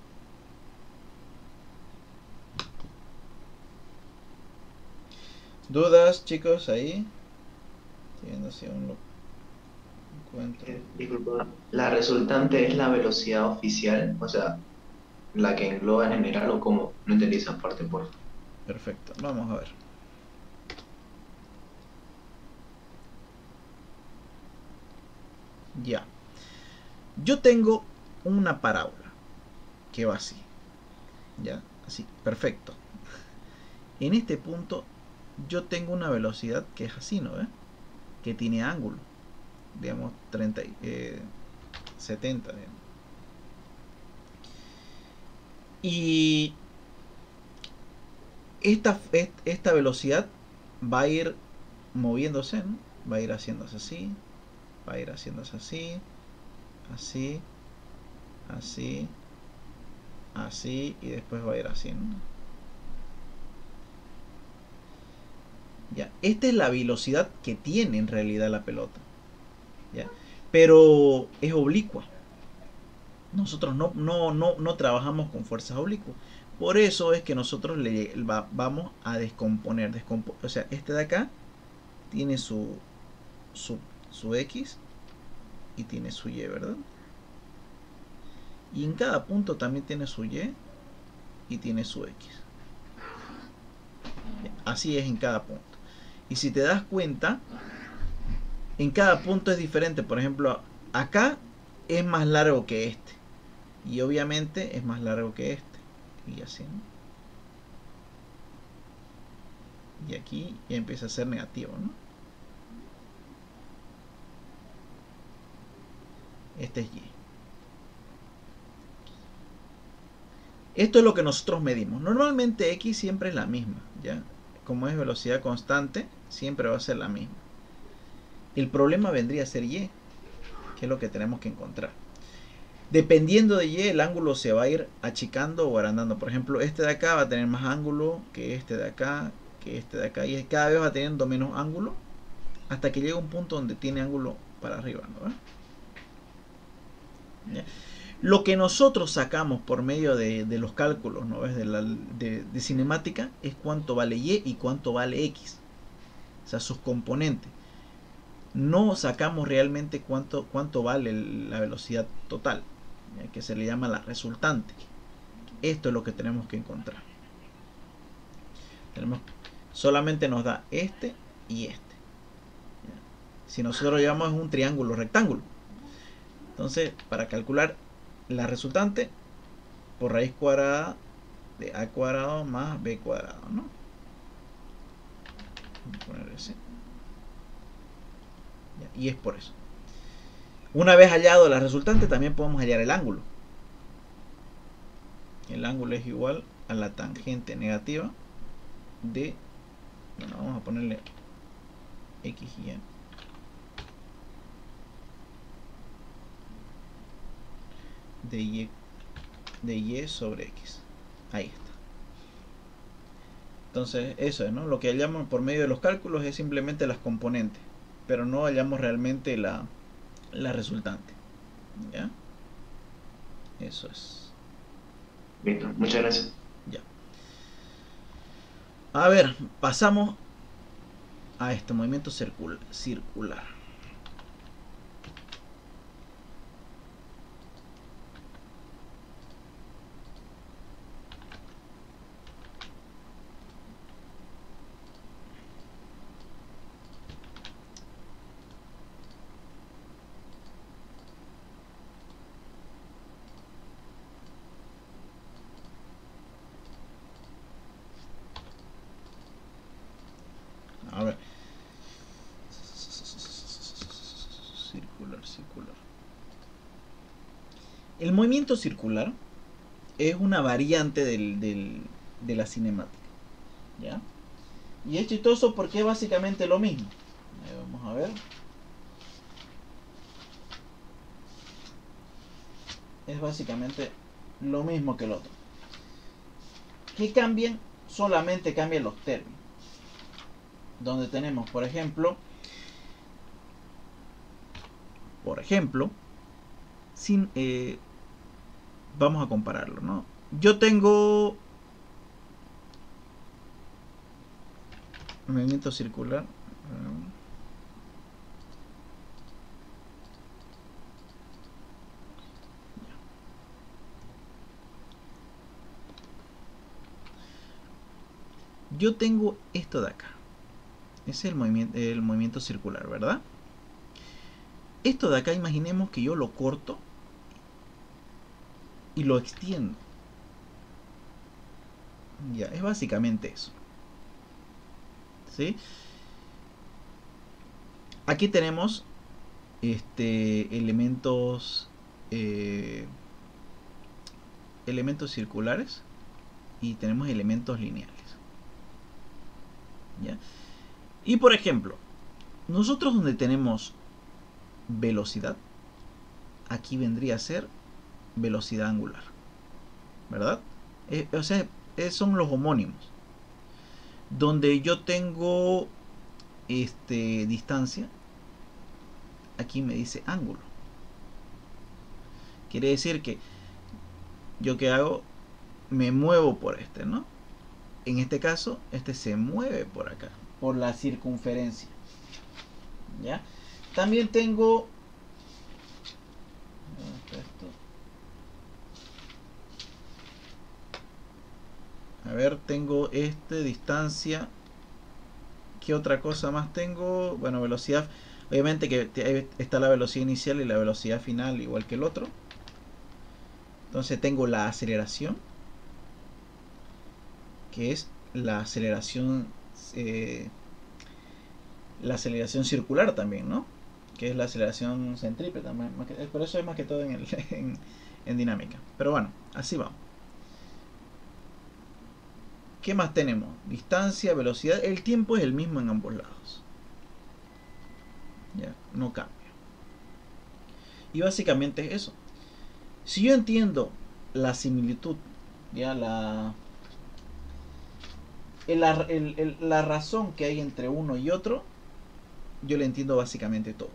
¿Dudas, chicos, ahí? Estoy viendo si aún lo encuentro. Eh, disculpa, ¿la resultante es la velocidad oficial? O sea, la que engloba en general o cómo? No entendí esa parte, por favor. Perfecto, vamos a ver. Ya. Yo tengo una parábola que va así. Ya, así, perfecto. En este punto yo tengo una velocidad que es así, ¿no? ¿Eh? Que tiene ángulo. Digamos treinta, eh, setenta, digamos. Y esta, esta velocidad va a ir moviéndose, ¿no? Va a ir haciéndose así, va a ir haciéndose así, así, así, así, y después va a ir así, ¿no? Ya, esta es la velocidad que tiene en realidad la pelota, ¿ya? Pero es oblicua. Nosotros no, no, no, no trabajamos con fuerzas oblicuas. Por eso es que nosotros le va, vamos a descomponer. Descompo o sea, este de acá tiene su, su, su X y tiene su Y, ¿verdad? Y en cada punto también tiene su Y y tiene su X. Así es en cada punto. Y si te das cuenta, en cada punto es diferente. Por ejemplo, acá es más largo que este. Y obviamente es más largo que este. Y así, ¿no? Y aquí ya empieza a ser negativo, ¿no? Este es Y. Esto es lo que nosotros medimos. Normalmente X siempre es la misma, ¿ya? Como es velocidad constante, siempre va a ser la misma. El problema vendría a ser Y, que es lo que tenemos que encontrar. Dependiendo de Y, el ángulo se va a ir achicando o agrandando. Por ejemplo, este de acá va a tener más ángulo que este de acá, que este de acá. Y cada vez va teniendo menos ángulo hasta que llega un punto donde tiene ángulo para arriba, ¿no? ¿Ya? Lo que nosotros sacamos por medio de, de los cálculos, ¿no ves? De, la, de, de cinemática es cuánto vale Y y cuánto vale X. O sea, sus componentes. No sacamos realmente cuánto, cuánto vale la velocidad total, ¿ya? Que se le llama la resultante. Esto es lo que tenemos que encontrar. Tenemos, solamente nos da este y este. ¿Ya? Si nosotros llevamos un triángulo rectángulo, entonces para calcular la resultante, por raíz cuadrada de a cuadrado más b cuadrado, ¿no? Voy a poner ese. Y es por eso. Una vez hallado la resultante, también podemos hallar el ángulo. El ángulo es igual a la tangente negativa de, bueno, vamos a ponerle X y Y. De Y, de Y sobre X. Ahí está. Entonces, eso es, ¿no? Lo que hallamos por medio de los cálculos es simplemente las componentes, pero no hallamos realmente la, la resultante. ¿Ya? Eso es. Listo, muchas gracias. Ya. A ver, pasamos a este movimiento circul circular. A ver. Circular, circular. El movimiento circular es una variante del, del, de la cinemática. ¿Ya? Y es chistoso porque es básicamente lo mismo. Ahí vamos a ver. Es básicamente lo mismo que el otro. ¿Qué cambian? Solamente cambian los términos. Donde tenemos, por ejemplo, por ejemplo, sin, eh, vamos a compararlo, ¿no? Yo tengo movimiento circular. Yo tengo esto de acá. Ese es el movimiento, el movimiento circular, ¿verdad? Esto de acá, imaginemos que yo lo corto y lo extiendo. Ya, es básicamente eso. ¿Sí? Aquí tenemos este, elementos eh, elementos circulares y tenemos elementos lineales. ¿Ya? Y por ejemplo, nosotros donde tenemos velocidad, aquí vendría a ser velocidad angular, ¿verdad? Eh, o sea, eh, son los homónimos. Donde yo tengo este, distancia, aquí me dice ángulo. Quiere decir que yo que hago, me muevo por este, ¿no? En este caso, este se mueve por acá, por la circunferencia. ¿Ya? También tengo a ver, tengo este, distancia. ¿Qué otra cosa más tengo? Bueno, velocidad. Obviamente que está la velocidad inicial y la velocidad final, igual que el otro. Entonces tengo la aceleración, que es la aceleración eh, la aceleración circular también, ¿no? Que es la aceleración centrípeta, pero eso es más que todo en, el, en, en dinámica. Pero bueno, así vamos. ¿Qué más tenemos? Distancia, velocidad. El tiempo es el mismo en ambos lados. Ya, no cambia. Y básicamente es eso. Si yo entiendo la similitud, ya la el, el, el, la razón que hay entre uno y otro, yo le entiendo básicamente todo.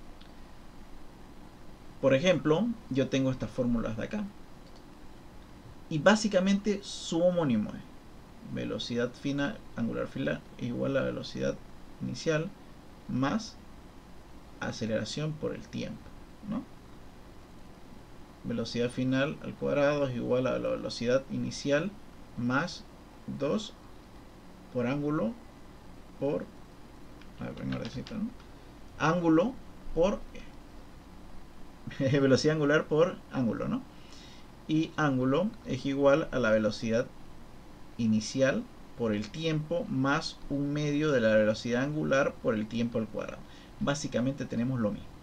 Por ejemplo, yo tengo estas fórmulas de acá. Y básicamente su homónimo es velocidad final, angular final, igual a velocidad inicial más aceleración por el tiempo, ¿no? Velocidad final al cuadrado es igual a la velocidad inicial más dos por ángulo por a ver, primero decirlo, ¿no? Ángulo por velocidad angular por ángulo, ¿no? Y ángulo es igual a la velocidad inicial por el tiempo más un medio de la velocidad angular por el tiempo al cuadrado. Básicamente tenemos lo mismo.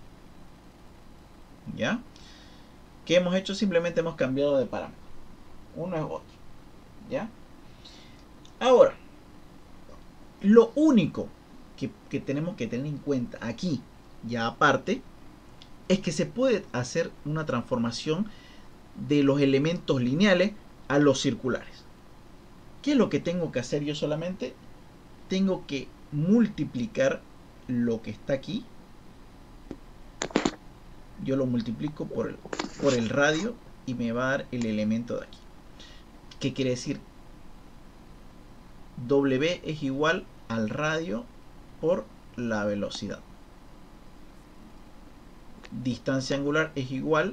¿Ya? ¿Qué hemos hecho? Simplemente hemos cambiado de parámetro. Uno es otro. ¿Ya? Ahora, lo único que, que tenemos que tener en cuenta aquí, ya aparte, es que se puede hacer una transformación de los elementos lineales a los circulares. ¿Qué es lo que tengo que hacer yo solamente? Tengo que multiplicar lo que está aquí. Yo lo multiplico por el, por el radio y me va a dar el elemento de aquí. ¿Qué quiere decir? W es igual al radio por la velocidad. Distancia angular es igual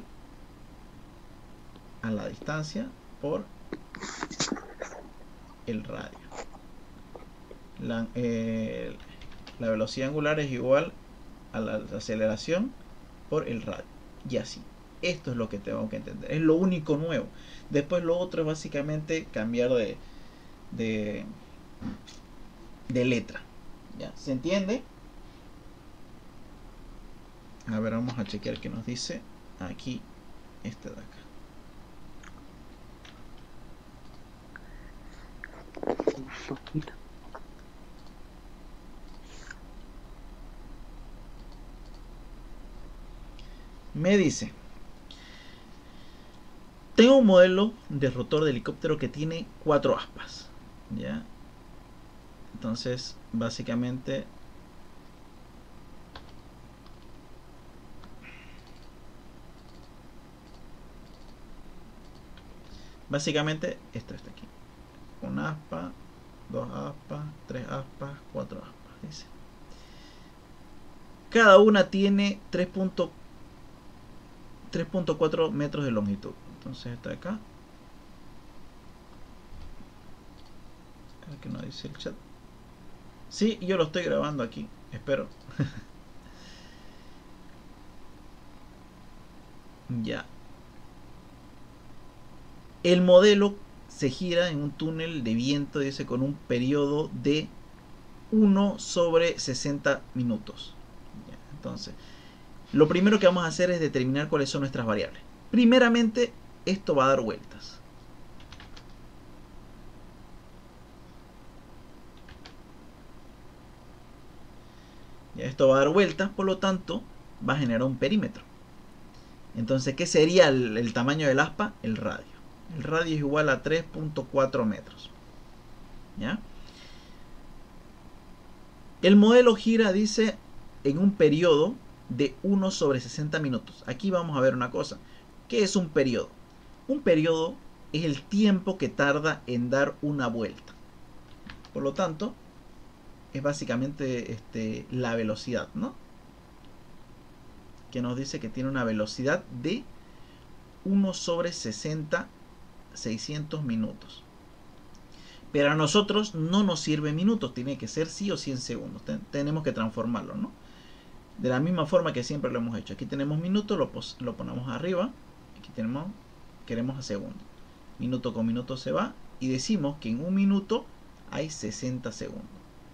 a la distancia por el radio. La, eh, la velocidad angular es igual a la aceleración por el radio. Y así. Esto es lo que tengo que entender. Es lo único nuevo. Después lo otro es básicamente cambiar de de, de letra. ¿Ya? ¿Se entiende? A ver, vamos a chequear qué nos dice aquí este de acá. Me dice: tengo un modelo de rotor de helicóptero que tiene cuatro aspas. ¿Ya? Entonces, básicamente, básicamente esto está aquí. Una aspa, dos aspas, tres aspas, cuatro aspas. Dice. Cada una tiene tres punto cuatro metros de longitud. Entonces está acá. A ver qué nos dice el chat. Sí, yo lo estoy grabando aquí. Espero. Ya. El modelo se gira en un túnel de viento, dice, con un periodo de uno sobre sesenta minutos. Ya, entonces, Lo primero que vamos a hacer es determinar cuáles son nuestras variables. Primeramente, esto va a dar vueltas. Ya esto va a dar vueltas, por lo tanto, va a generar un perímetro. Entonces, ¿qué sería el, el tamaño del aspa? El radio. El radio es igual a tres punto cuatro metros. ¿Ya? El modelo gira, dice, en un periodo de uno sobre sesenta minutos. Aquí vamos a ver una cosa. ¿Qué es un periodo? Un periodo es el tiempo que tarda en dar una vuelta. Por lo tanto, es básicamente este, la velocidad, ¿no? Que nos dice que tiene una velocidad de uno sobre sesenta, seiscientos minutos. Pero a nosotros no nos sirve minutos, tiene que ser sí o sí en segundos. Ten, tenemos que transformarlo, ¿no? De la misma forma que siempre lo hemos hecho. Aquí tenemos minutos, lo, lo ponemos arriba. Aquí tenemos, queremos a segundo. Minuto con minuto se va. Y decimos que en un minuto hay sesenta segundos.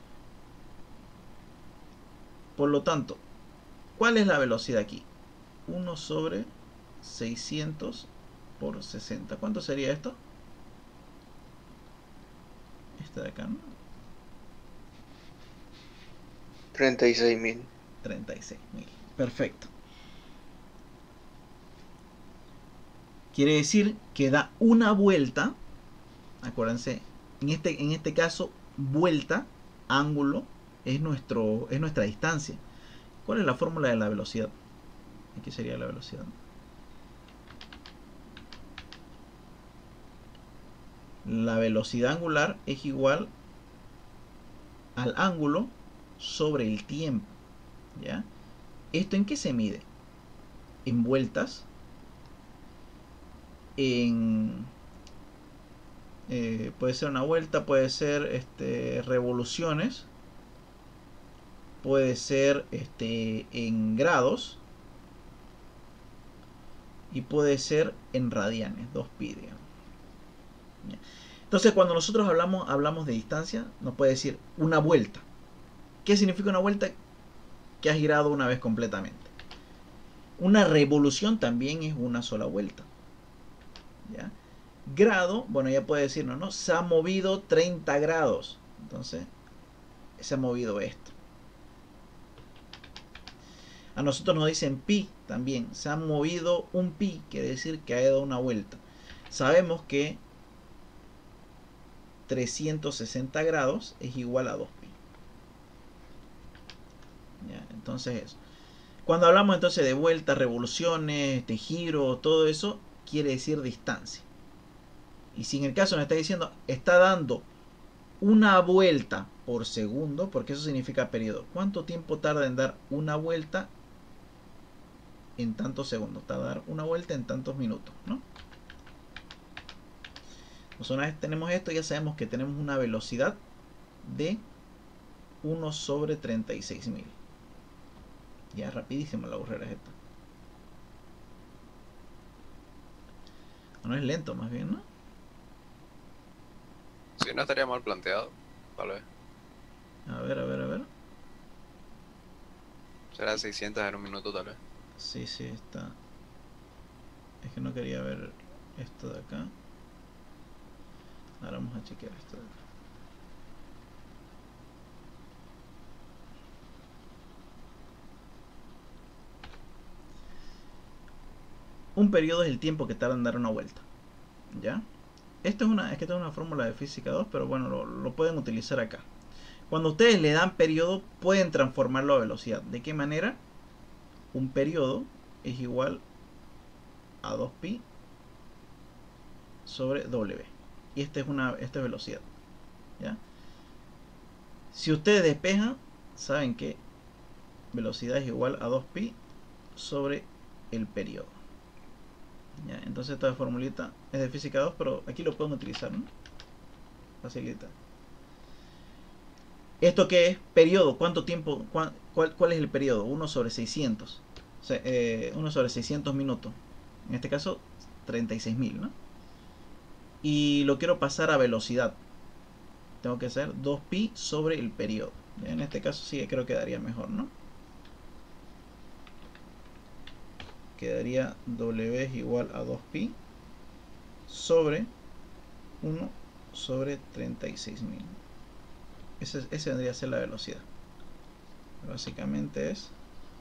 Por lo tanto, ¿cuál es la velocidad aquí? uno sobre seiscientos por sesenta. ¿Cuánto sería esto? Este de acá, ¿no? treinta y seis mil. treinta y seis mil. Perfecto. Quiere decir que da una vuelta. Acuérdense, en este, en este caso, vuelta, ángulo, es, nuestro, es nuestra distancia. ¿Cuál es la fórmula de la velocidad? Aquí sería la velocidad. La velocidad angular es igual al ángulo sobre el tiempo. ¿Ya? ¿Esto en qué se mide? En vueltas, en eh, puede ser una vuelta, puede ser este, revoluciones, puede ser este, en grados y puede ser en radianes, dos pi, digamos. Entonces, cuando nosotros hablamos hablamos de distancia, nos puede decir una vuelta. ¿Qué significa una vuelta? Que ha girado una vez completamente. Una revolución también es una sola vuelta. ¿Ya? Grado, bueno, ya puede decirnos, ¿no? Se ha movido treinta grados. Entonces, se ha movido esto. A nosotros nos dicen pi también. Se ha movido un pi, quiere decir que ha dado una vuelta. Sabemos que trescientos sesenta grados es igual a dos pi. ¿Ya? Entonces eso. Cuando hablamos entonces de vueltas, revoluciones, de giro, todo eso quiere decir distancia. Y si en el caso nos está diciendo está dando una vuelta por segundo, porque eso significa periodo. ¿Cuánto tiempo tarda en dar una vuelta en tantos segundos? Tardar una vuelta en tantos minutos, ¿no? Pues una vez tenemos esto, ya sabemos que tenemos una velocidad de uno sobre treinta y seis mil. Ya rapidísimo la burrera es esta. No es lento más bien, ¿no? Sí, no estaría mal planteado, tal vez. A ver, a ver, a ver. Será seiscientos en un minuto, tal vez. Sí, sí, está. Es que no quería ver esto de acá. Ahora vamos a chequear esto de acá. Un periodo es el tiempo que tarda en dar una vuelta. ¿Ya? Esto es una, es que esta es una fórmula de física dos, pero bueno, lo, lo pueden utilizar acá. Cuando ustedes le dan periodo, pueden transformarlo a velocidad. ¿De qué manera? Un periodo es igual a dos pi sobre W. Y esta es una esta es velocidad. ¿Ya? Si ustedes despejan, saben que velocidad es igual a dos pi sobre el periodo. ¿Ya? Entonces esta formulita es de física dos, pero aquí lo pueden utilizar, ¿no? Facilita. ¿Esto qué es? Periodo. ¿Cuánto tiempo? Cuál, cuál es el periodo? uno sobre seiscientos. O sea, eh, uno sobre seiscientos minutos. En este caso, treinta y seis mil, ¿no? Y lo quiero pasar a velocidad. Tengo que hacer dos pi sobre el periodo. En este caso sí creo que quedaría mejor, ¿no? quedaría W es igual a dos pi sobre uno sobre treinta y seis mil. Ese, ese vendría a ser la velocidad. Básicamente es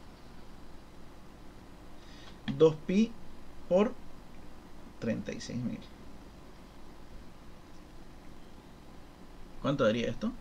dos pi por treinta y seis mil. ¿Cuánto daría esto?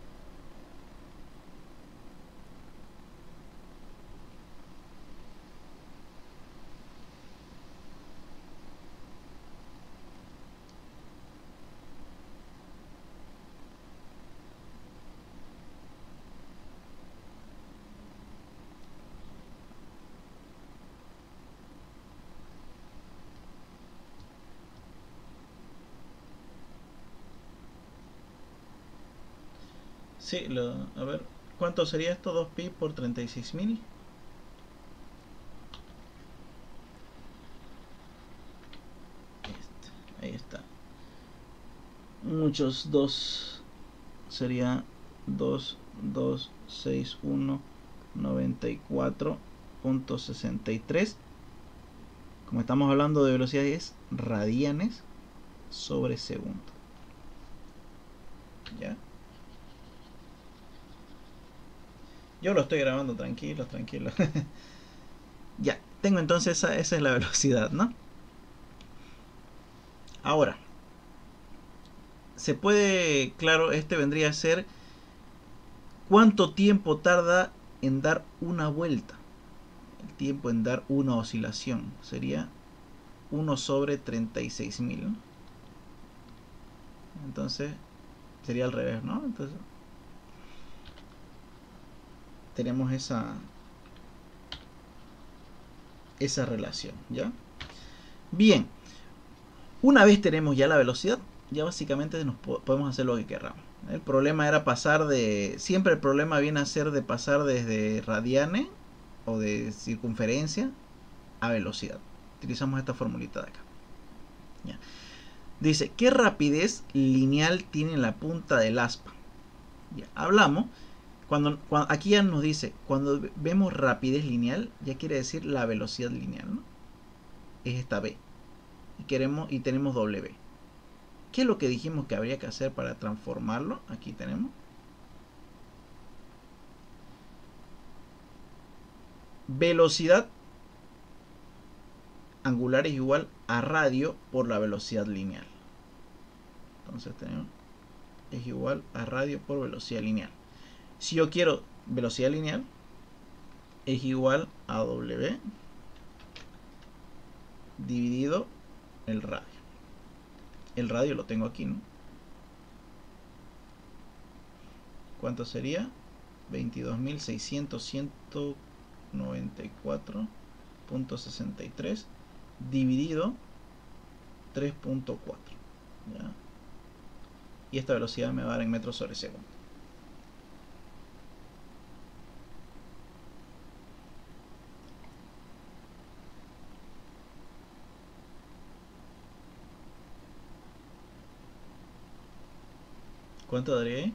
Sí, lo, a ver, ¿cuánto sería esto? dos pi por treinta y seis mil. Ahí está. Muchos dos sería dos, dos, seis, uno, noventa y cuatro punto sesenta y tres. Como estamos hablando de velocidades radianes sobre segundo. ¿Ya? Yo lo estoy grabando tranquilo, tranquilo. Ya, tengo entonces esa, esa es la velocidad, ¿no? Ahora, se puede, claro, este vendría a ser cuánto tiempo tarda en dar una vuelta. El tiempo en dar una oscilación sería uno sobre treinta y seis mil, ¿no? Entonces, sería al revés, ¿no? Entonces, tenemos esa esa relación, ¿ya? Bien, una vez tenemos ya la velocidad, ya básicamente nos po podemos hacer lo que queramos. El problema era pasar de, siempre el problema viene a ser de pasar desde radianes o de circunferencia a velocidad. Utilizamos esta formulita de acá. ¿Ya? Dice, ¿qué rapidez lineal tiene la punta del aspa? Ya, hablamos. Cuando, cuando, aquí ya nos dice, cuando vemos rapidez lineal, ya quiere decir la velocidad lineal, ¿no? Es esta B. Y, queremos, y tenemos W. ¿Qué es lo que dijimos que habría que hacer para transformarlo? Aquí tenemos. Velocidad angular es igual a radio por la velocidad lineal. Entonces tenemos, es igual a radio por velocidad lineal. Si yo quiero velocidad lineal, es igual a W dividido el radio. El radio lo tengo aquí, ¿no? ¿Cuánto sería? veintidós mil seiscientos, ciento noventa y cuatro punto sesenta y tres dividido tres punto cuatro. ¿Ya? Y esta velocidad me va a dar en metros sobre segundo. ¿Cuánto daría ahí?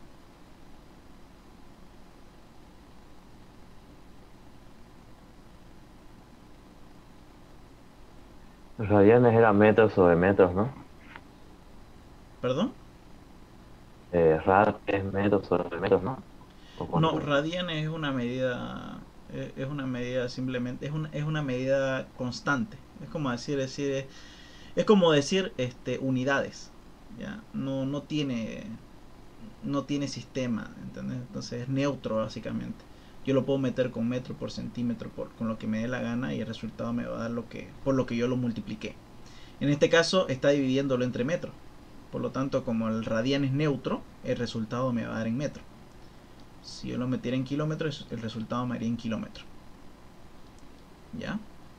Radianes eran metros sobre metros, ¿no? ¿Perdón? Eh, rad es metros sobre metros, ¿no? No, radianes es una medida, es una medida simplemente, es una, es una medida constante. Es como decir, decir es, es como decir este, unidades. ¿Ya? No, no tiene, no tiene sistema, ¿entendés? Entonces es neutro básicamente. Yo lo puedo meter con metro por centímetro, por, con lo que me dé la gana, y el resultado me va a dar lo que, por lo que yo lo multipliqué. En este caso está dividiéndolo entre metros. Por lo tanto, como el radian es neutro, el resultado me va a dar en metro. Si yo lo metiera en kilómetros, el resultado me haría en kilómetros. ¿Ya?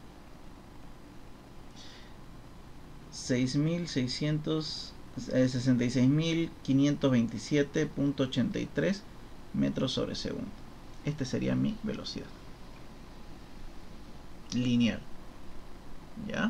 seis mil seiscientos sesenta y seis mil quinientos veintisiete punto ochenta y tres metros sobre segundo. Este sería mi velocidad lineal. ¿Ya?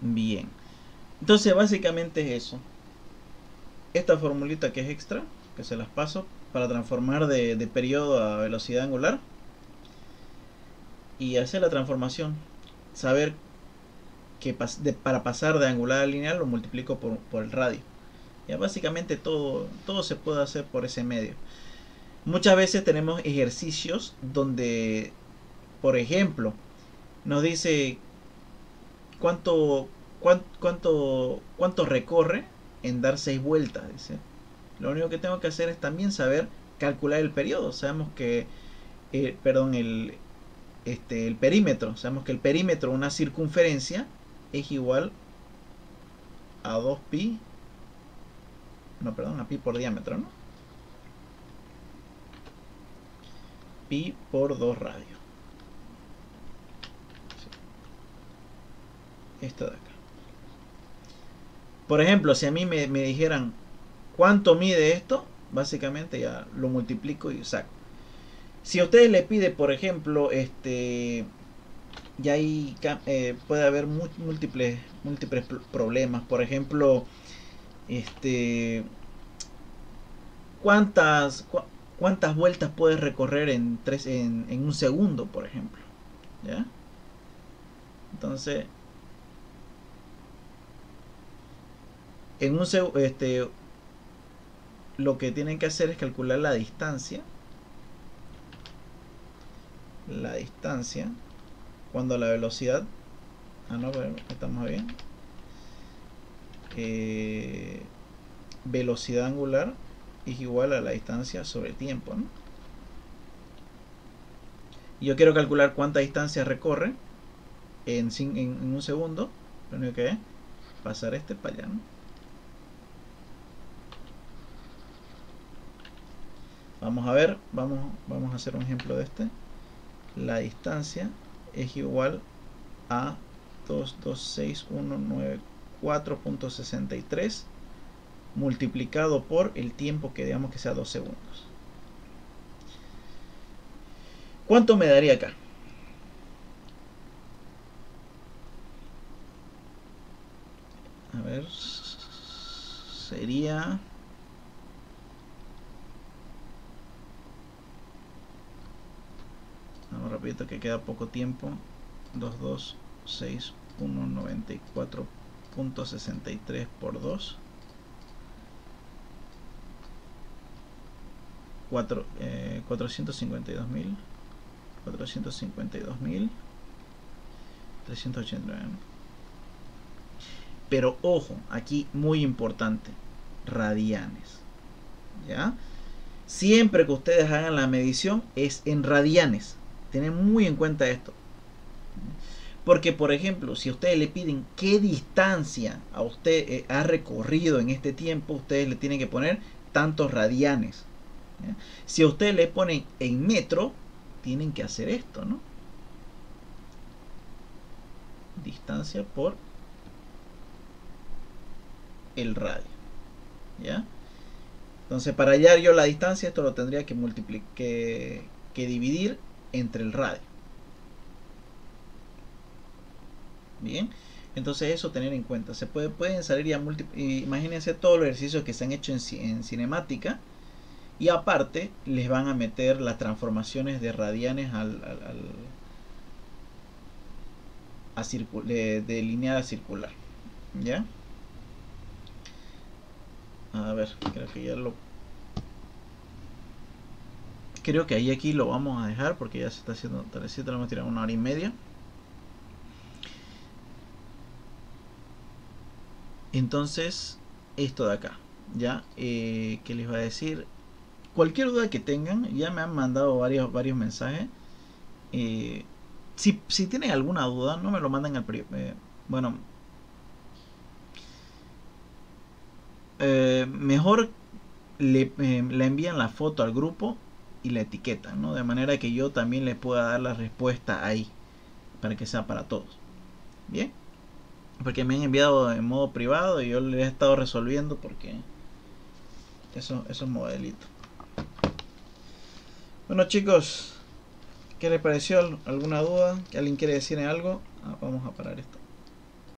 Bien. Entonces básicamente es eso. Esta formulita que es extra, que se las paso, para transformar de, de periodo a velocidad angular. Y hacer la transformación. Saber que pas de, para pasar de angular a lineal lo multiplico por, por el radio. Ya básicamente todo, todo se puede hacer por ese medio. Muchas veces tenemos ejercicios donde, por ejemplo, nos dice cuánto, cuánto, cuánto, cuánto recorre en dar seis vueltas. Dice. Lo único que tengo que hacer es también saber calcular el periodo. Sabemos que, eh, perdón, el, este, el perímetro. Sabemos que el perímetro, una circunferencia, es igual a dos pi. No, perdón, a pi por diámetro, ¿no? Pi por dos radios. Sí. Esto de acá. Por ejemplo, si a mí me, me dijeran cuánto mide esto, básicamente ya lo multiplico y saco. Si a ustedes le pide, por ejemplo, este, ya ahí eh, puede haber múltiples, múltiples problemas. Por ejemplo, este, cuántas cu cuántas vueltas puedes recorrer en tres en, en un segundo, por ejemplo. ¿Ya? Entonces, en un segundo, este, lo que tienen que hacer es calcular la distancia. La distancia cuando la velocidad, ah no, pero estamos bien, eh, velocidad angular es igual a la distancia sobre el tiempo, ¿no? Yo quiero calcular cuánta distancia recorre en, en, en un segundo. Lo único que es pasar este para allá, ¿no? Vamos a ver, vamos, vamos a hacer un ejemplo de este. La distancia es igual a dos mil doscientos sesenta y uno punto noventa y cuatro punto sesenta y tres multiplicado por el tiempo que digamos que sea dos segundos. ¿Cuánto me daría acá? A ver, sería... Vamos rapidito que queda poco tiempo. dos mil doscientos sesenta y uno punto noventa y cuatro punto sesenta y tres por dos. cuatro, eh, cuatrocientos cincuenta y dos mil. cuatrocientos cincuenta y dos mil. trescientos ochenta y nueve. Pero ojo, aquí muy importante. Radianes. ¿Ya? Siempre que ustedes hagan la medición es en radianes. Tienen muy en cuenta esto. Porque, por ejemplo, si ustedes le piden qué distancia a usted eh, ha recorrido en este tiempo, ustedes le tienen que poner tantos radianes. ¿Ya? Si a ustedes le ponen en metro, tienen que hacer esto, ¿no? Distancia por el radio. ¿Ya? Entonces, para hallar yo la distancia, esto lo tendría que multiplicar, que, que dividir entre el radio. Bien, entonces eso tener en cuenta. Se puede, pueden salir ya múltiples. Imagínense todos los ejercicios que se han hecho en, en cinemática. Y aparte les van a meter las transformaciones de radianes al, al, al a circul de, de lineal a circular. ¿Ya? A ver, creo que ya lo... Creo que ahí aquí lo vamos a dejar porque ya se está haciendo tardecito, le vamos a tirar una hora y media. Entonces, esto de acá, ¿ya? Eh, ¿Qué les va a decir? Cualquier duda que tengan, ya me han mandado varios, varios mensajes. Eh, si, si tienen alguna duda, no me lo manden al privado. Eh, bueno, eh, mejor le, eh, le envían la foto al grupo y la etiquetan, ¿no? De manera que yo también le pueda dar la respuesta ahí, para que sea para todos. Bien, porque me han enviado en modo privado y yo le he estado resolviendo porque eso, esos modelitos. Bueno, chicos, ¿qué les pareció? ¿Alguna duda? ¿Que alguien quiere decir algo? Ah, vamos a parar esto.